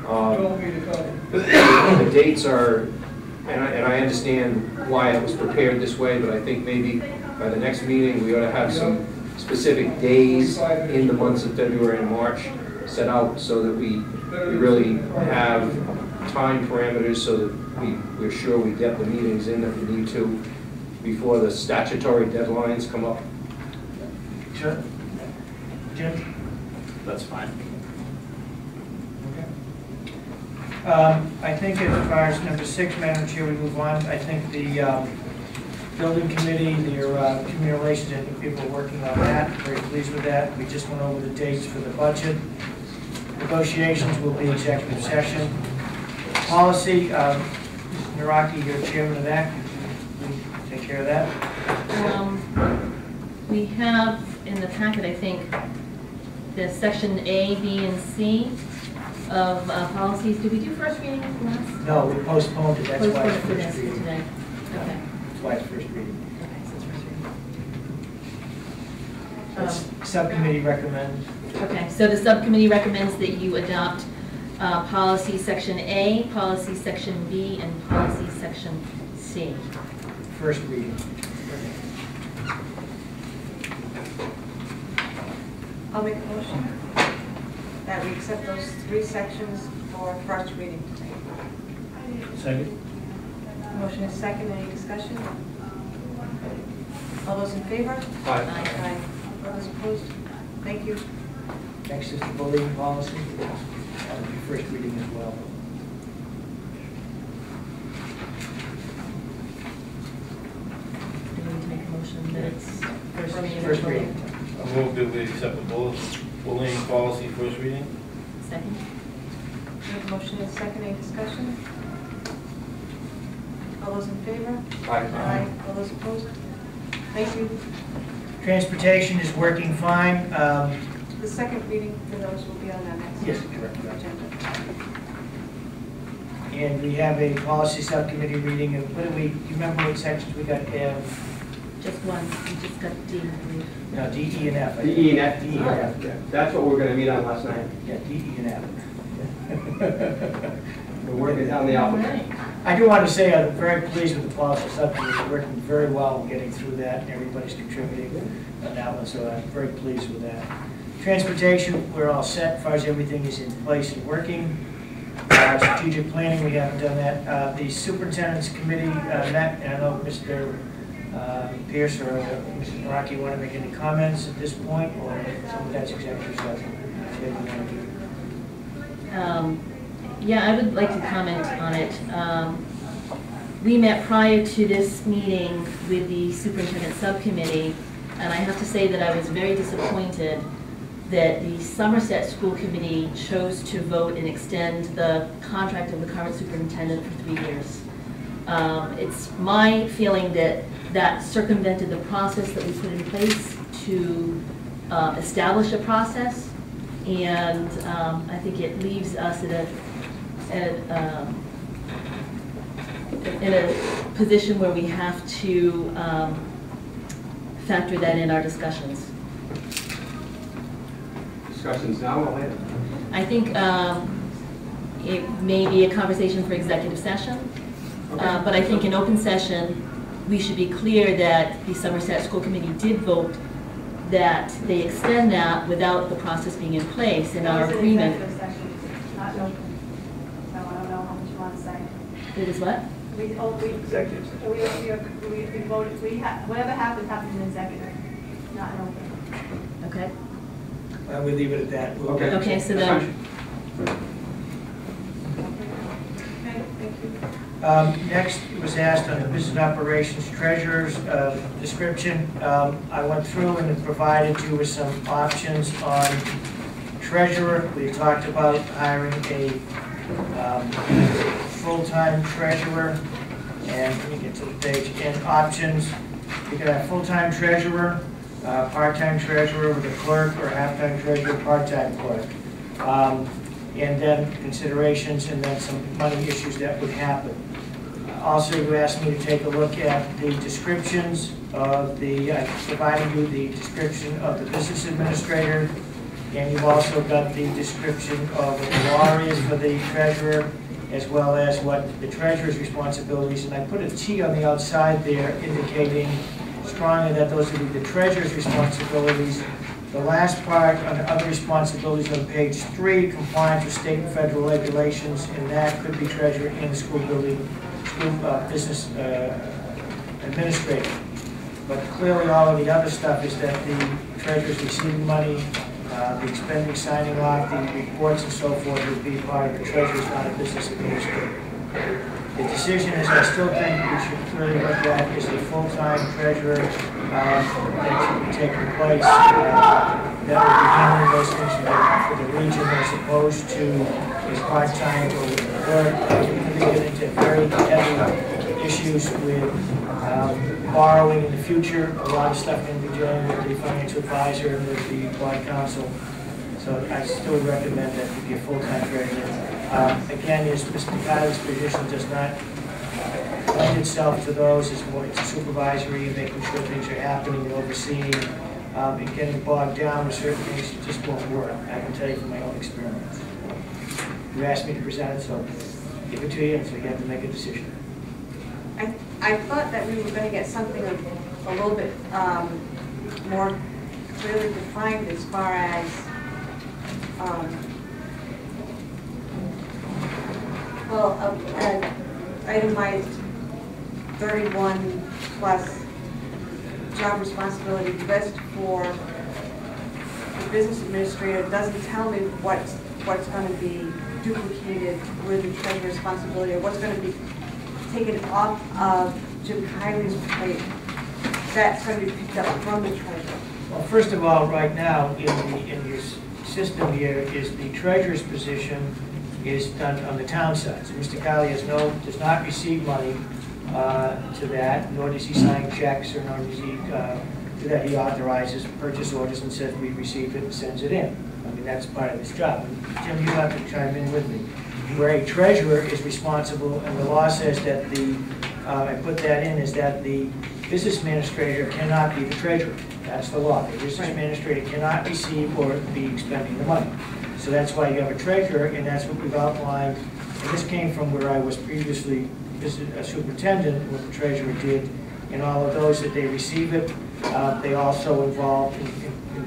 the dates are, and I understand why it was prepared this way, but I think maybe by the next meeting, we ought to have some specific days in the months of February and March set out so that we really have time parameters so that we're sure we get the meetings in that we need to before the statutory deadlines come up. Sure. Jim? That's fine. I think as far as number 6, Madam Chair, we move on. I think the building committee, their community relations, I think people are working on that. Very pleased with that. We just went over the dates for the budget. Negotiations will be executive session. Policy, Mrs. Naraki, you're chairman of that. Will take care of that? We have in the packet, I think, the section A, B, and C of policies. Did we do first reading last? No, we postponed it. That's why it's Postponed first for reading. today. Okay. That's why it's first reading. Okay, so it's first reading. That's subcommittee recommends. Okay, so the subcommittee recommends that you adopt policy section A, policy section B, and policy section C. First reading. I'll make a motion that we accept those 3 sections for first reading tonight. Second. Motion is second. Any discussion? All those in favor? Aye. All those opposed? Thank you. Next is the bullying policy. That will be first reading as well. Do we need to make a motion that it's first reading? First reading. I move that we accept the bullying policy first reading. Second? Motion is second. Any discussion? All those in favor? Aye. All those opposed? Thank you. Transportation is working fine. The second reading for those will be on our next Yes, correct. agenda. And we have a policy subcommittee meeting, and what do you remember what sections we got? Just one, we just got D, I believe. No, D, E, and F. D, E, and F. D, E, and F. Yeah, that's what we were gonna meet on last night. Yeah, D, E, and F. We're working down the alphabet. I do want to say I'm very pleased with the policy subcommittee. We're working very well in getting through that, and everybody's contributing on that one, so I'm very pleased with that. Transportation, we're all set as far as everything is in place and working. Strategic planning, we haven't done that. The superintendent's committee met, and I know Mr. Pierce or Mrs. Maraki want to make any comments at this point, or some of that's executive session. Yeah, I would like to comment on it. We met prior to this meeting with the superintendent subcommittee, and I have to say that I was very disappointed that the Somerset School Committee chose to vote and extend the contract of the current superintendent for 3 years. It's my feeling that that circumvented the process that we put in place to establish a process, and I think it leaves us in a position where we have to factor that in our discussions. Discussions now or later? I think it may be a conversation for executive session, but I think in open session, we should be clear that the Somerset School Committee did vote that they extend that without the process being in place, and our agreement. Executive session, not open. So I don't know how much you want to say. It is what? Executive session. We voted, whatever happened in executive, not in open. Okay. We'll leave it at that. Okay. Okay, so That's then, fine. Okay, thank you. Next, it was asked on the business operations treasurer's description. I went through and provided you with some options on treasurer. We talked about hiring a full-time treasurer, and let me get to the page, and options. You could have full-time treasurer, part-time treasurer with a clerk, or half-time treasurer, part-time clerk. And then considerations, and then some money issues that would happen. Also, you asked me to take a look at the descriptions of the, I provided you the description of the business administrator, and you've also got the description of what the law is for the treasurer, as well as what the treasurer's responsibilities, and I put a T on the outside there indicating strongly that those would be the treasurer's responsibilities. The last part on other responsibilities on page 3, compliance with state and federal regulations, and that could be treasurer and the school building, school business administrator. But clearly all of the other stuff is that the treasurer's receiving money, the expending, signing off, the reports and so forth would be part of the treasurer's, not a business administrator. The decision is, I still think we should clearly look at is the full-time treasurer that should be taking place. That would be handling those things for the region as opposed to his part-time or clerk. We get into very heavy issues with borrowing in the future. A lot of stuff can be dealing with the financial advisor and with the bond counsel. So I still recommend that we be a full-time treasurer. Again, Mr. Kyle's position does not lend itself to those. It's more, it's supervisory and making sure things are happening and overseeing. And getting bogged down with certain things just won't work. I can tell you from my own experience. You asked me to present it, so give it to you, and so you have to make a decision. I thought that we were going to get something a little bit more clearly defined as far as an itemized 31 plus job responsibility list for the business administrator doesn't tell me what's going to be duplicated with the treasurer responsibility, or what's going to be taken off of Jim Kiley's plate that's going to be picked up from the treasurer. Well, first of all, right now in your system here is the treasurer's position is done on the town side. So Mr. Kiley does not receive money to that, nor does he sign checks, or nor does he do that. He authorizes purchase orders and says we received it and sends it in. I mean, that's part of his job. And Jim, you have to chime in with me. where a treasurer is responsible, and the law says that the, I put that in, is that the business administrator cannot be the treasurer. That's the law. The business administrator cannot receive or be expending the money. So that's why you have a treasurer, and that's what we've outlined. And this came from where I was previously a superintendent, what the treasurer did in all of those, that they receive it. They also involved in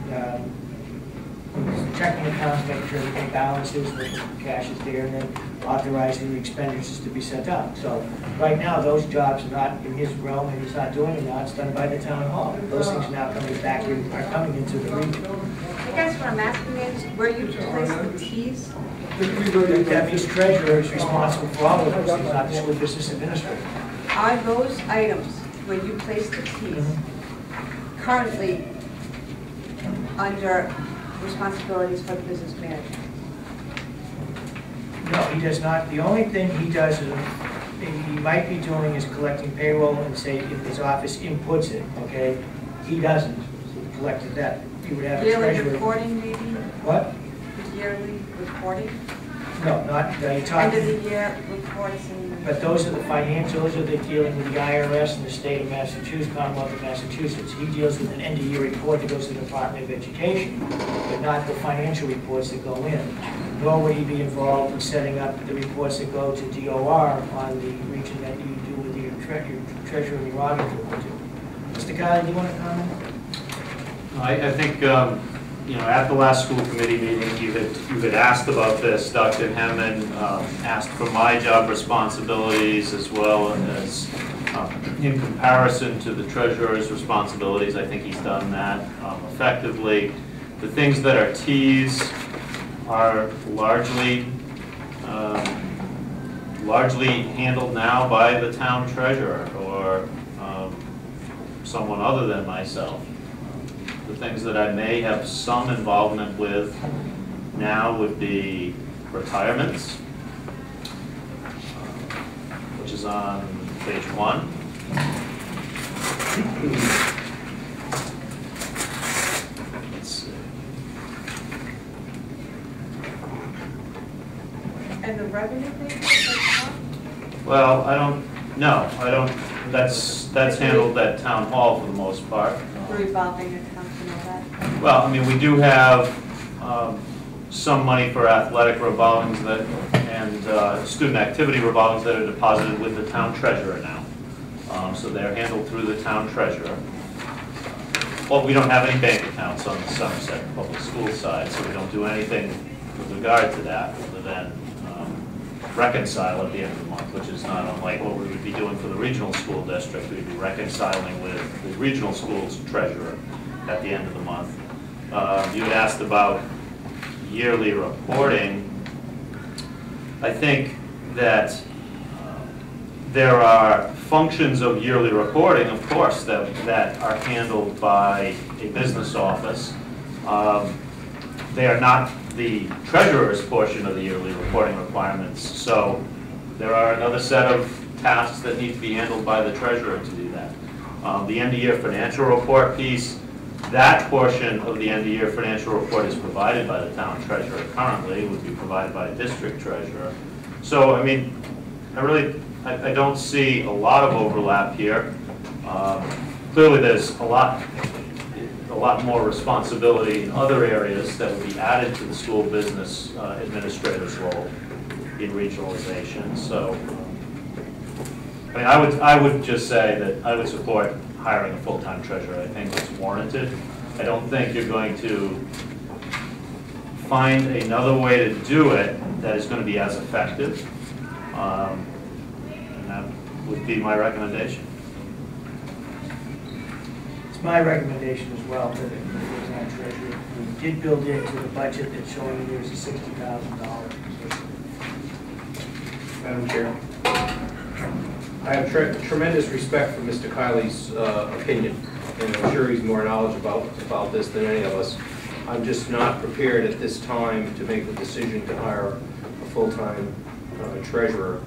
checking accounts, making sure everything balances, making sure the cash is there, and then authorizing the expenditures to be sent out. So right now, those jobs are not in his realm, and he's not doing it now. It's done by the town hall. Those things are now coming back in, are coming into the region. I guess what I'm asking is, where you place the T's? That means treasurer is responsible for all of those things, not the school business administrator. Are those items where you place the T's currently under responsibilities for the business manager? No, he does not. The only thing he does is, he might be doing is collecting payroll and say if his office inputs it, okay? He doesn't. He collected that. He would have a Yearly treasurer. reporting, maybe? What? Yearly reporting? No, not, you're End of talking, the year reports and... but those are the financials, or they're dealing with the IRS and the state of Massachusetts, Commonwealth of Massachusetts. He deals with an end-of-year report that goes to the Department of Education, but not the financial reports that go in. Nor would he be involved in setting up the reports that go to DOR on the region that you do with your treasurer and your auditor will do. Mr. Kyle, do you want to comment? I think, you know, at the last school committee meeting, you had asked about this. Dr. Hammond asked for my job responsibilities as well as in comparison to the treasurer's responsibilities. I think he's done that effectively. The things that are T's are largely handled now by the town treasurer or someone other than myself. The things that I may have some involvement with now would be retirements, which is on page 1. Let's see. And the revenue thing? Well, I don't, that's handled at town hall for the most part. The revolving accounts and all that? Well, I mean, we do have some money for athletic revolvings and student activity revolvings that are deposited with the town treasurer now. So they're handled through the town treasurer. Well, we don't have any bank accounts on the Somerset Public School side, so we don't do anything with regard to that other than reconcile at the end of the month, which is not unlike what we would be doing for the regional school district. We'd be reconciling with the regional school's treasurer at the end of the month. You had asked about yearly reporting. I think that there are functions of yearly reporting, of course, that are handled by a business office. They are not the treasurer's portion of the yearly reporting requirements. So there are another set of tasks that need to be handled by the treasurer to do that. The end-of-year financial report piece, that portion of the end-of-year financial report is provided by the town treasurer currently. It would be provided by a district treasurer. So, I mean, I don't see a lot of overlap here. Clearly, there's a lot more responsibility in other areas that would be added to the school business administrator's role in regionalization. So, I mean, I would just say that I would support hiring a full-time treasurer. I think it's warranted. I don't think you're going to find another way to do it that is going to be as effective. And that would be my recommendation. It's my recommendation as well for the full-time treasurer. We did build into the budget that's showing there's a $60,000. Madam Chair, I have tremendous respect for Mr. Kiley's opinion, and I'm sure he's more knowledgeable about this than any of us. I'm just not prepared at this time to make the decision to hire a full-time treasurer.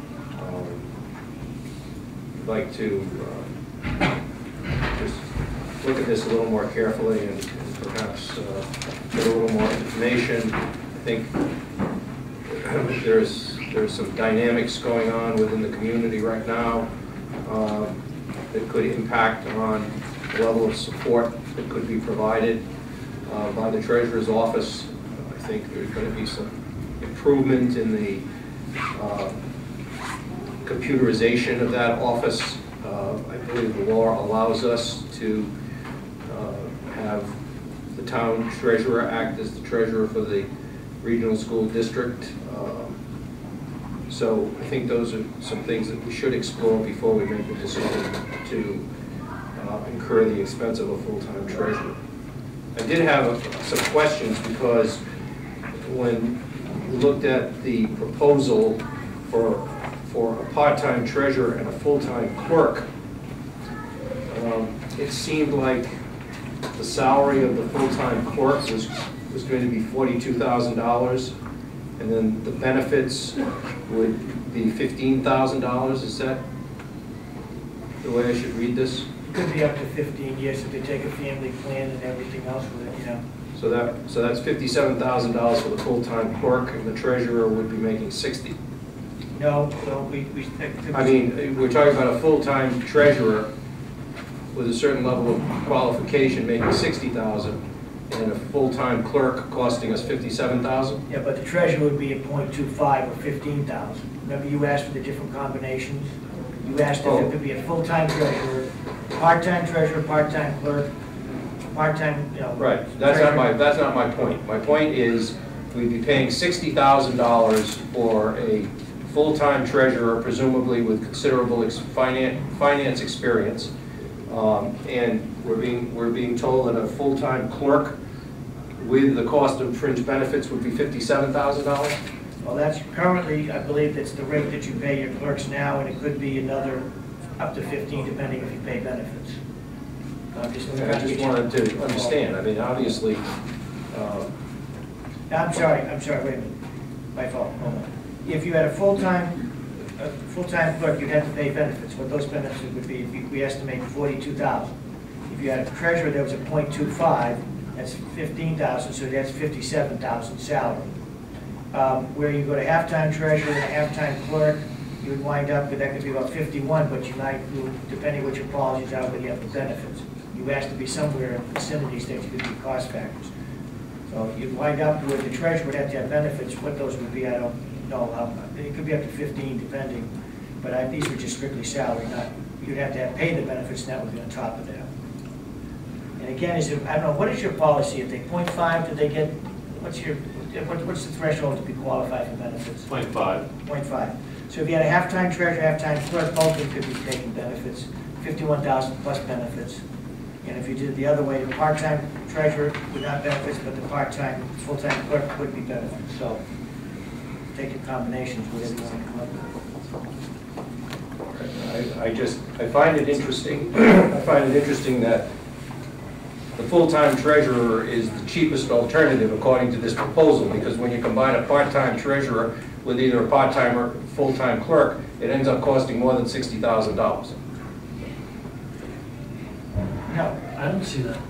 I'd like to just look at this a little more carefully and perhaps get a little more information. I think there's some dynamics going on within the community right now that could impact on the level of support that could be provided by the Treasurer's office. I think there's going to be some improvement in the computerization of that office. I believe the law allows us to have the town treasurer act as the treasurer for the regional school district. So I think those are some things that we should explore before we make the decision to incur the expense of a full-time treasurer. I did have some questions because when we looked at the proposal for a part-time treasurer and a full-time clerk, it seemed like the salary of the full-time clerk was going to be $42,000, and then the benefits would be $15,000. Is that the way I should read this? It could be up to 15 years if they take a family plan and everything else with it, you know. So that's $57,000 for the full-time clerk, and the treasurer would be making $60,000. No, I mean, we're talking about a full-time treasurer with a certain level of qualification making $60,000, and a full-time clerk costing us $57,000. Yeah, but the treasurer would be at .25 or 15,000. Remember, you asked for the different combinations. You asked if it could be a full-time treasurer, part-time clerk, part-time, you know. Right. That's not my point. My point is we'd be paying $60,000 for a full-time treasurer, presumably with considerable finance experience, and we're being told that a full-time clerk with the cost of fringe benefits would be $57,000. Well, that's currently, I believe that's the rate that you pay your clerks now, and it could be another up to 15 depending if you pay benefits. I just wanted to understand. I mean, obviously. I'm sorry, wait a minute. My fault, hold on. If you had a full-time clerk, you'd have to pay benefits. What those benefits would be, we estimate $42,000. If you had a treasurer that was at .25, that's $15,000, so that's $57,000 salary. Where you go to half-time treasurer and a half-time clerk, you would wind up with, that could be about 51, but you might, depending what your policies are, but you have the benefits. You ask to be somewhere in the vicinity states, you could be cost factors. So you'd wind up with the treasurer would have to have benefits. What those would be, I don't know. It could be up to 15 depending, but these were just strictly salary, not, you'd have to pay the benefits, and that would be on top of that. And again, I don't know, what is your policy? If they .5, do they get, what's the threshold to be qualified for benefits? 0.5. 0.5. So if you had a half-time treasurer, half-time clerk, both of them could be taking benefits, $51,000 plus benefits. And if you did it the other way, the part-time treasurer would not benefits, but the part-time, full-time clerk would be benefits. So take your combinations, whatever you want to come up with. I find it interesting. I find it interesting that the full-time treasurer is the cheapest alternative according to this proposal, because when you combine a part-time treasurer with either a part-time or full-time clerk, it ends up costing more than $60,000. No, I don't see that.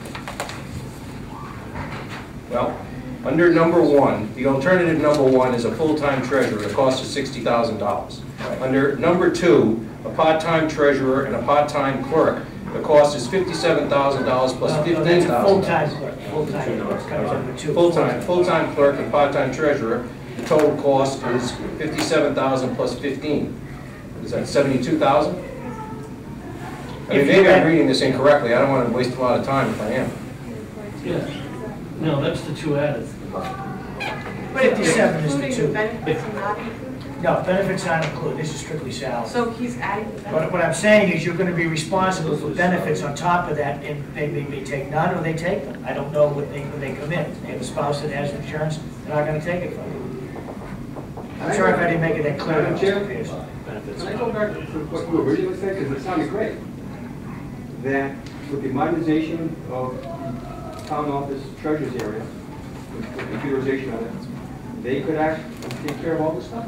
Well, under number one, the alternative number one is a full-time treasurer. The cost is $60,000. Right. Under number two, a part-time treasurer and a part-time clerk, the cost is $57,000 plus $15,000. Full-time clerk. Full-time clerk comes under two. Full-time clerk and part-time treasurer. The total cost is $57,000 plus $15,000. Is that $72,000? I mean, maybe I'm reading this incorrectly. I don't want to waste a lot of time if I am. Yeah. No, that's the two added. 57 is the Including two. the benefits and not including? No, benefits not included. This is strictly salary. So he's adding the benefits? What I'm saying is you're going to be responsible for benefits on top of that, and they may take none or they take them. I don't know when they come in. They have a spouse that has insurance, they're not going to take it from you. I'm sorry if I didn't make it that clear. Madam Chair, can I go back to what you originally said, because it sounded great, that with the modernization of town office treasurer's area, with computerization of it, they could act and take care of all this stuff?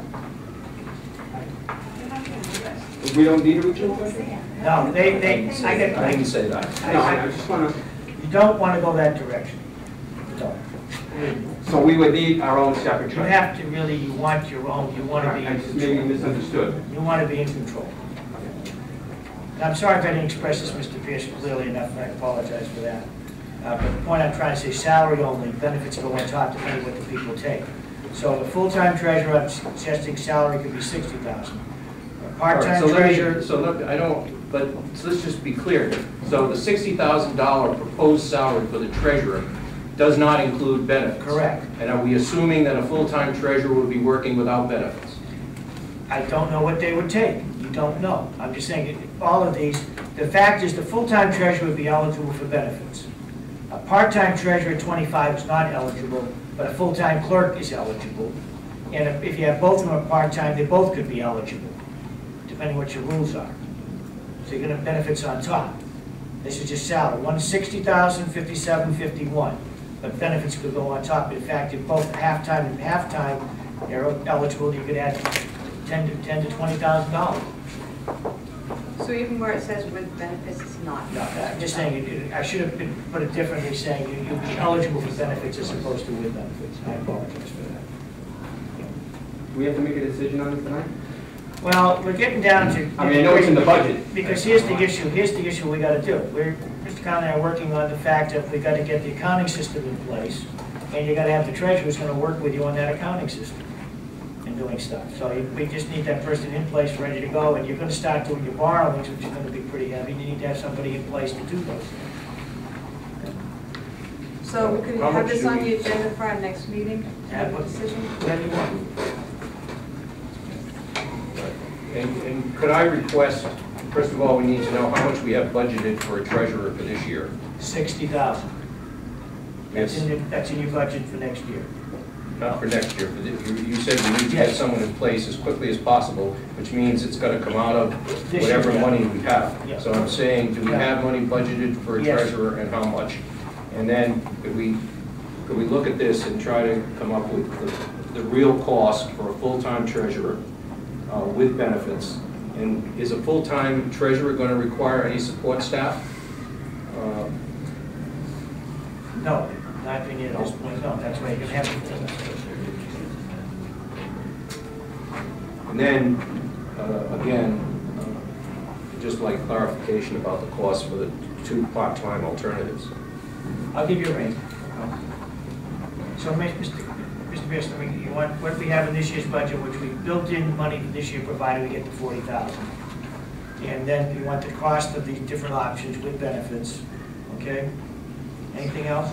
We don't need a regional treasurer? No, I didn't say that. No, I just want to... You don't want to go that direction. You don't. So we would need our own separate You treasurer. have to really, you want your own, you want to be I in just maybe control. misunderstood. You want to be in control. And I'm sorry if I didn't express this, Mr. Pierce, clearly enough, and I apologize for that. But the point I'm trying to say, salary only, benefits go on top depending what the people take. So the full-time treasurer, I'm suggesting salary could be $60,000. A part-time treasurer, So look, I don't, but so let's just be clear here. So the $60,000 proposed salary for the treasurer does not include benefits? correct. And are we assuming that a full-time treasurer would be working without benefits? I don't know what they would take. You don't know. I'm just saying, all of these, the fact is the full-time treasurer would be eligible for benefits. A part-time treasurer at 25 is not eligible, but a full-time clerk is eligible. And if you have both of them at part-time, they both could be eligible, depending what your rules are. So you're gonna have benefits on top. This is just salary. One is $60,000, $57,51, but benefits could go on top. In fact, if both half-time and half-time, they're eligible, you could add $10,000 to $20,000. So even where it says with benefits, it's not? No, I'm just saying, I should have put it differently, saying you'd be eligible for benefits as opposed to with benefits. I apologize for that. We have to make a decision on this tonight? Well, we're getting down to. I mean, I know it's in the budget. Because here's the issue we gotta do. Mr. Conley and I are working on the fact that we gotta get the accounting system in place, and you gotta have the treasurer who's gonna work with you on that accounting system and doing stuff. So we just need that person in place, ready to go, and you're gonna start doing your borrowings, which is gonna be pretty heavy. You need to have somebody in place to do those. So we could How have much this do on we- the agenda for our next meeting, to Have have a what- decision? Whatever you want. And could I request, first of all, we need to know how much we have budgeted for a treasurer for this year. 60,000. Yes. That's in your budget for next year. Not for next year, but you said we need to get someone in place as quickly as possible, which means it's gonna come out of This whatever year, yeah. money we have. Yeah. So I'm saying, do we Yeah. have money budgeted for a Yes. treasurer and how much? And then, could we look at this and try to come up with the real cost for a full-time treasurer with benefits? And is a full-time treasurer gonna require any support staff? No, not being at this point, no, that's why you're gonna have to. And then, again, just like clarification about the cost for the two part-time alternatives. I'll give you a range. So, Mr. Pierce, you want what we have in this year's budget, which we built in money for this year, provided we get the 40,000. And then you want the cost of the different options with benefits, okay? Anything else?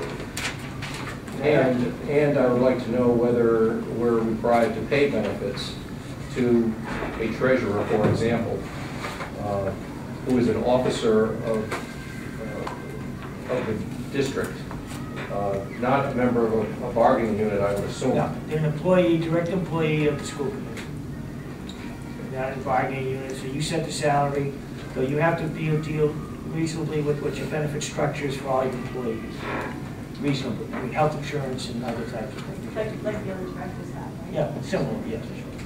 And I would like to know whether we're required to pay benefits to a treasurer, for example, who is an officer of the district, not a member of a bargaining unit, I would assume. No, they're an employee, direct employee of the school committee. Not a bargaining unit, so you set the salary, so you have to deal reasonably with what your benefit structure is for all your employees. Reasonably, I mean, health insurance and other types of things. Like the other directors have, right? Yeah, similar, yes.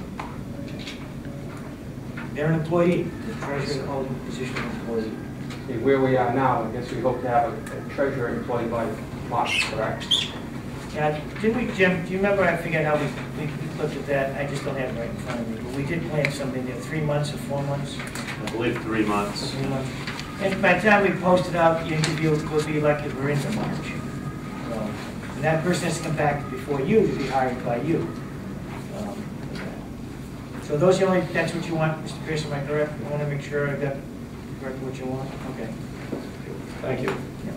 They're an employee, the treasurer holds the position of employee. Okay, where we are now, I guess we hope to have a treasurer employed by March, correct? Yeah, didn't we, Jim, do you remember, I forget how we looked at that, I just don't have it right in front of me, but we did plan something there, 3 months or 4 months? I believe 3 months. 3 months. And by the time we post it out, the interview will be like if we're into March. So, and that person has to come back before you to be hired by you. So those are the only, that's what you want, Mr. Pierce, am I correct? I want to make sure I got correct what you want? Okay. Thank you.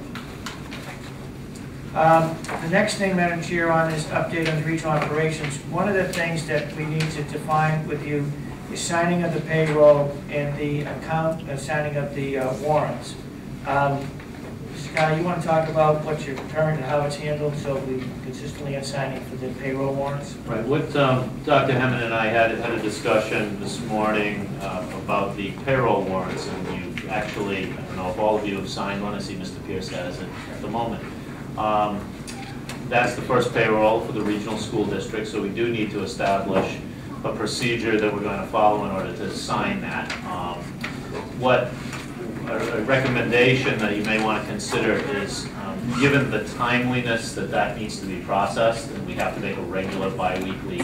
The next thing, Madam Chair, on this update on regional operations, one of the things that we need to define with you is signing of the payroll and the signing of the warrants. Mr. Scott, you want to talk about what's your current and how it's handled, so we consistently are signing for the payroll warrants? Right, what Dr. Hammond and I had a discussion this morning about the payroll warrants, and you actually, I don't know if all of you have signed one. I see Mr. Pierce has it at the moment. That's the first payroll for the regional school district, so we do need to establish a procedure that we're going to follow in order to sign that. A recommendation that you may want to consider is given the timeliness that needs to be processed, and we have to make a regular bi-weekly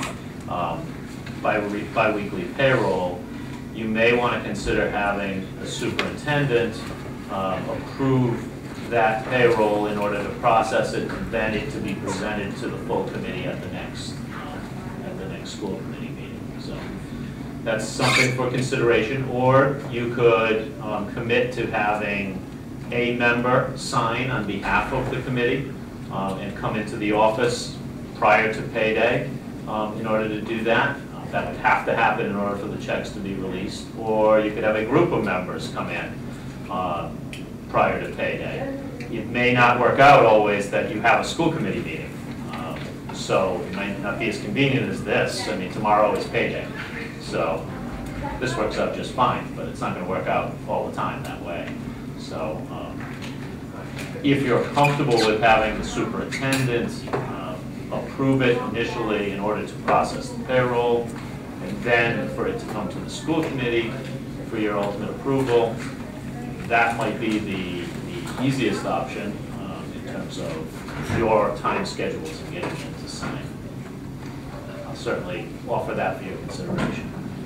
payroll, you may want to consider having the superintendent approve that payroll in order to process it, and then it to be presented to the full committee at the next school committee meeting. So that's something for consideration. Or you could commit to having a member sign on behalf of the committee and come into the office prior to payday in order to do that. That would have to happen in order for the checks to be released. Or you could have a group of members come in prior to payday. It may not work out always that you have a school committee meeting. So it might not be as convenient as this. I mean, tomorrow is payday. So this works out just fine, but it's not going to work out all the time that way. So if you're comfortable with having the superintendent approve it initially in order to process the payroll, and then for it to come to the school committee for your ultimate approval, that might be the easiest option in terms of your time schedules and getting in to sign. I'll certainly offer that for your consideration.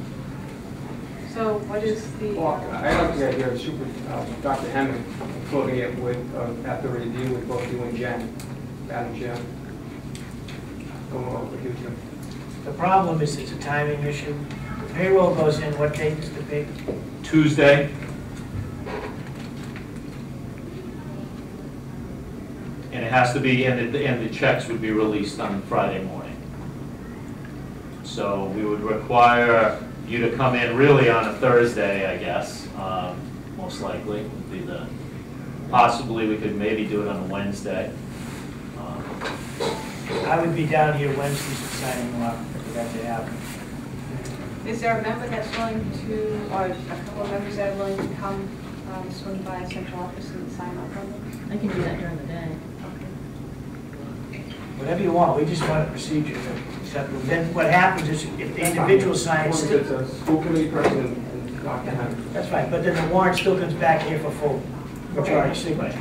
So what is the? Well, I like the idea of Dr. Hammond floating it with, after review with both you and Jen, Madam Chair. Going over with you, Jim. The problem is it's a timing issue. The payroll goes in, what date is the pay? Tuesday. And it has to be, and the checks would be released on Friday morning. So we would require you to come in really on a Thursday, I guess, most likely would be the, possibly we could maybe do it on a Wednesday. I would be down here Wednesdays and signing them up for that to happen. Is there a member that's willing to, or a couple of members that are willing to come swing by a central office and sign off on them? I can do that during the day. Whatever you want, we just want a procedure. Then what happens is if the individual signs, It's a school committee person and Dr. Hammond. that's fine, but then the warrant still comes back here for full majority signature.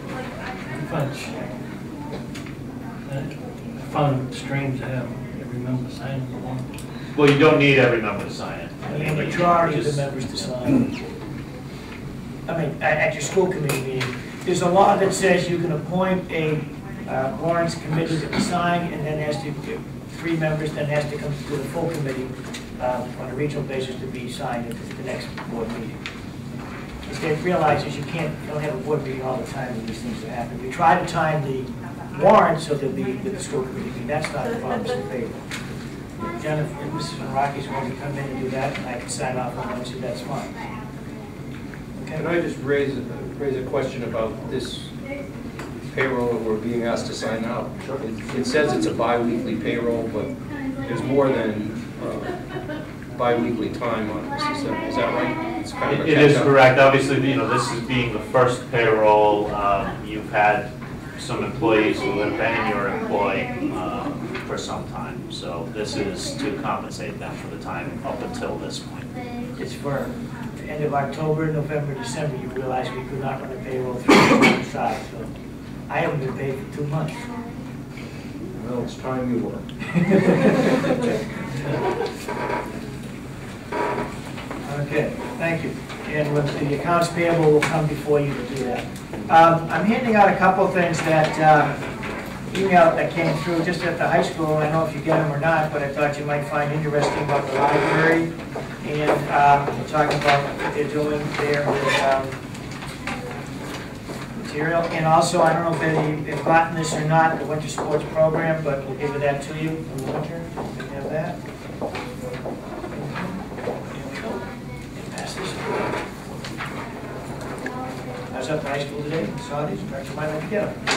I found it strange to have every member sign the warrant. Well, you don't need every member to sign it. I mean, the majority of the members to sign. I mean, at your school committee meeting, there's a law that says you can appoint a warrants committee to sign, and then has to, 3 members, then has to come to the full committee on a regional basis to be signed at the next board meeting. The state realizes you don't have a board meeting all the time when these things are happening. We try to time the warrant so there'll be with the school committee meeting. That's not a problem, it's in favor. Jennifer and Mrs. Maracchi's want to come in and do that, and I can sign off on Wednesday, that's fine. Okay. Can I just raise a question about this payroll that we're being asked to sign now? It says it's a bi-weekly payroll, but there's more than bi-weekly time on this. Is that right? It's kind of a It is catch-up. correct. Obviously, this is being the first payroll. You've had some employees who have been in your employ for some time. So this is to compensate them for the time up until this point. It's for the end of October, November, December. You realize we could not run a payroll through the side, so I haven't been paid for 2 months. Well, it's time you were. Okay, thank you. And with the accounts payable, will come before you to do that. I'm handing out a couple things that email that came through just at the high school. I don't know if you get them or not, but I thought you might find interesting about the library. And we're talking about what they're doing there with material. And also, I don't know if you've gotten this or not, the winter sports program, but we'll give that to you in the winter. You can have that. I was up to high school today and saw these, perhaps you might like to get them.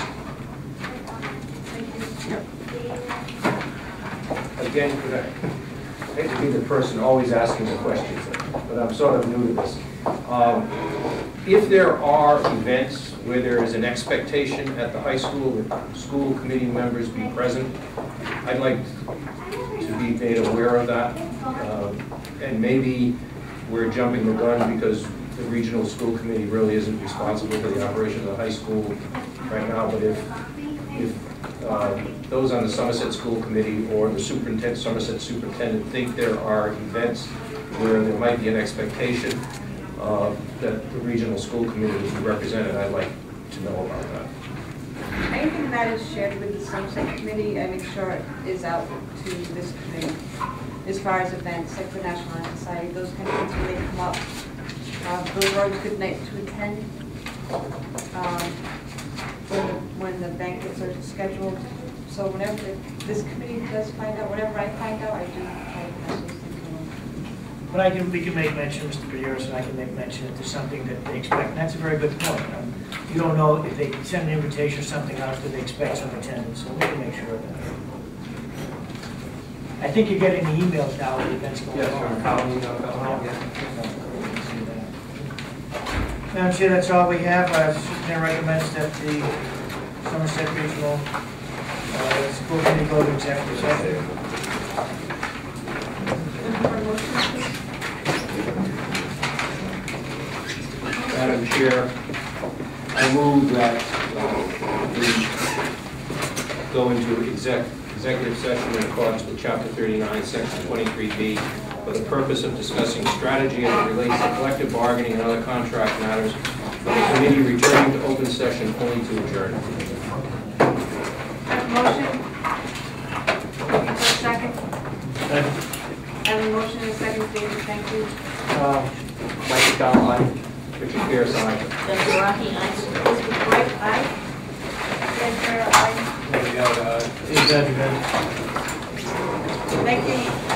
Again, I hate to be the person always asking the questions, but I'm sort of new to this. If there are events where there is an expectation at the high school that school committee members be present, I'd like to be made aware of that. And maybe we're jumping the gun because the regional school committee really isn't responsible for the operation of the high school. right now, but if those on the Somerset School Committee or the Somerset Superintendent think there are events where there might be an expectation that the Regional School Committee will be represented, I'd like to know about that. Anything that is shared with the Somerset Committee, I make sure it is out to this committee. As far as events like the National Honor Society, those kind of things when they come up, those are always good nights to attend. When the banquets are scheduled, so whenever this committee does find out, whatever I find out, I do try to pass those things along. But we can make mention, Mr. Padilla, and I can make mention that there's something that they expect, and that's a very good point. You don't know if they send an invitation or something else, do they expect some attendance, so we can make sure of that. I think you're getting the emails now, the events going on. Madam Chair, that's all we have. The superintendent recommends that the Somerset Regional School Committee go to executive session. Madam Chair, I move that we go into executive session in accordance with Chapter 39, Section 23B, for the purpose of discussing strategy as it relates to collective bargaining and other contract matters, for the committee returning to open session only to adjourn. Motion. Second. I have a motion and a second, David, thank you. Mike McDonald, aye. Richard Pierce, aye. Dr. Rocky, aye. Elizabeth White, aye. Ed Farrell, aye. There we go, Thank you.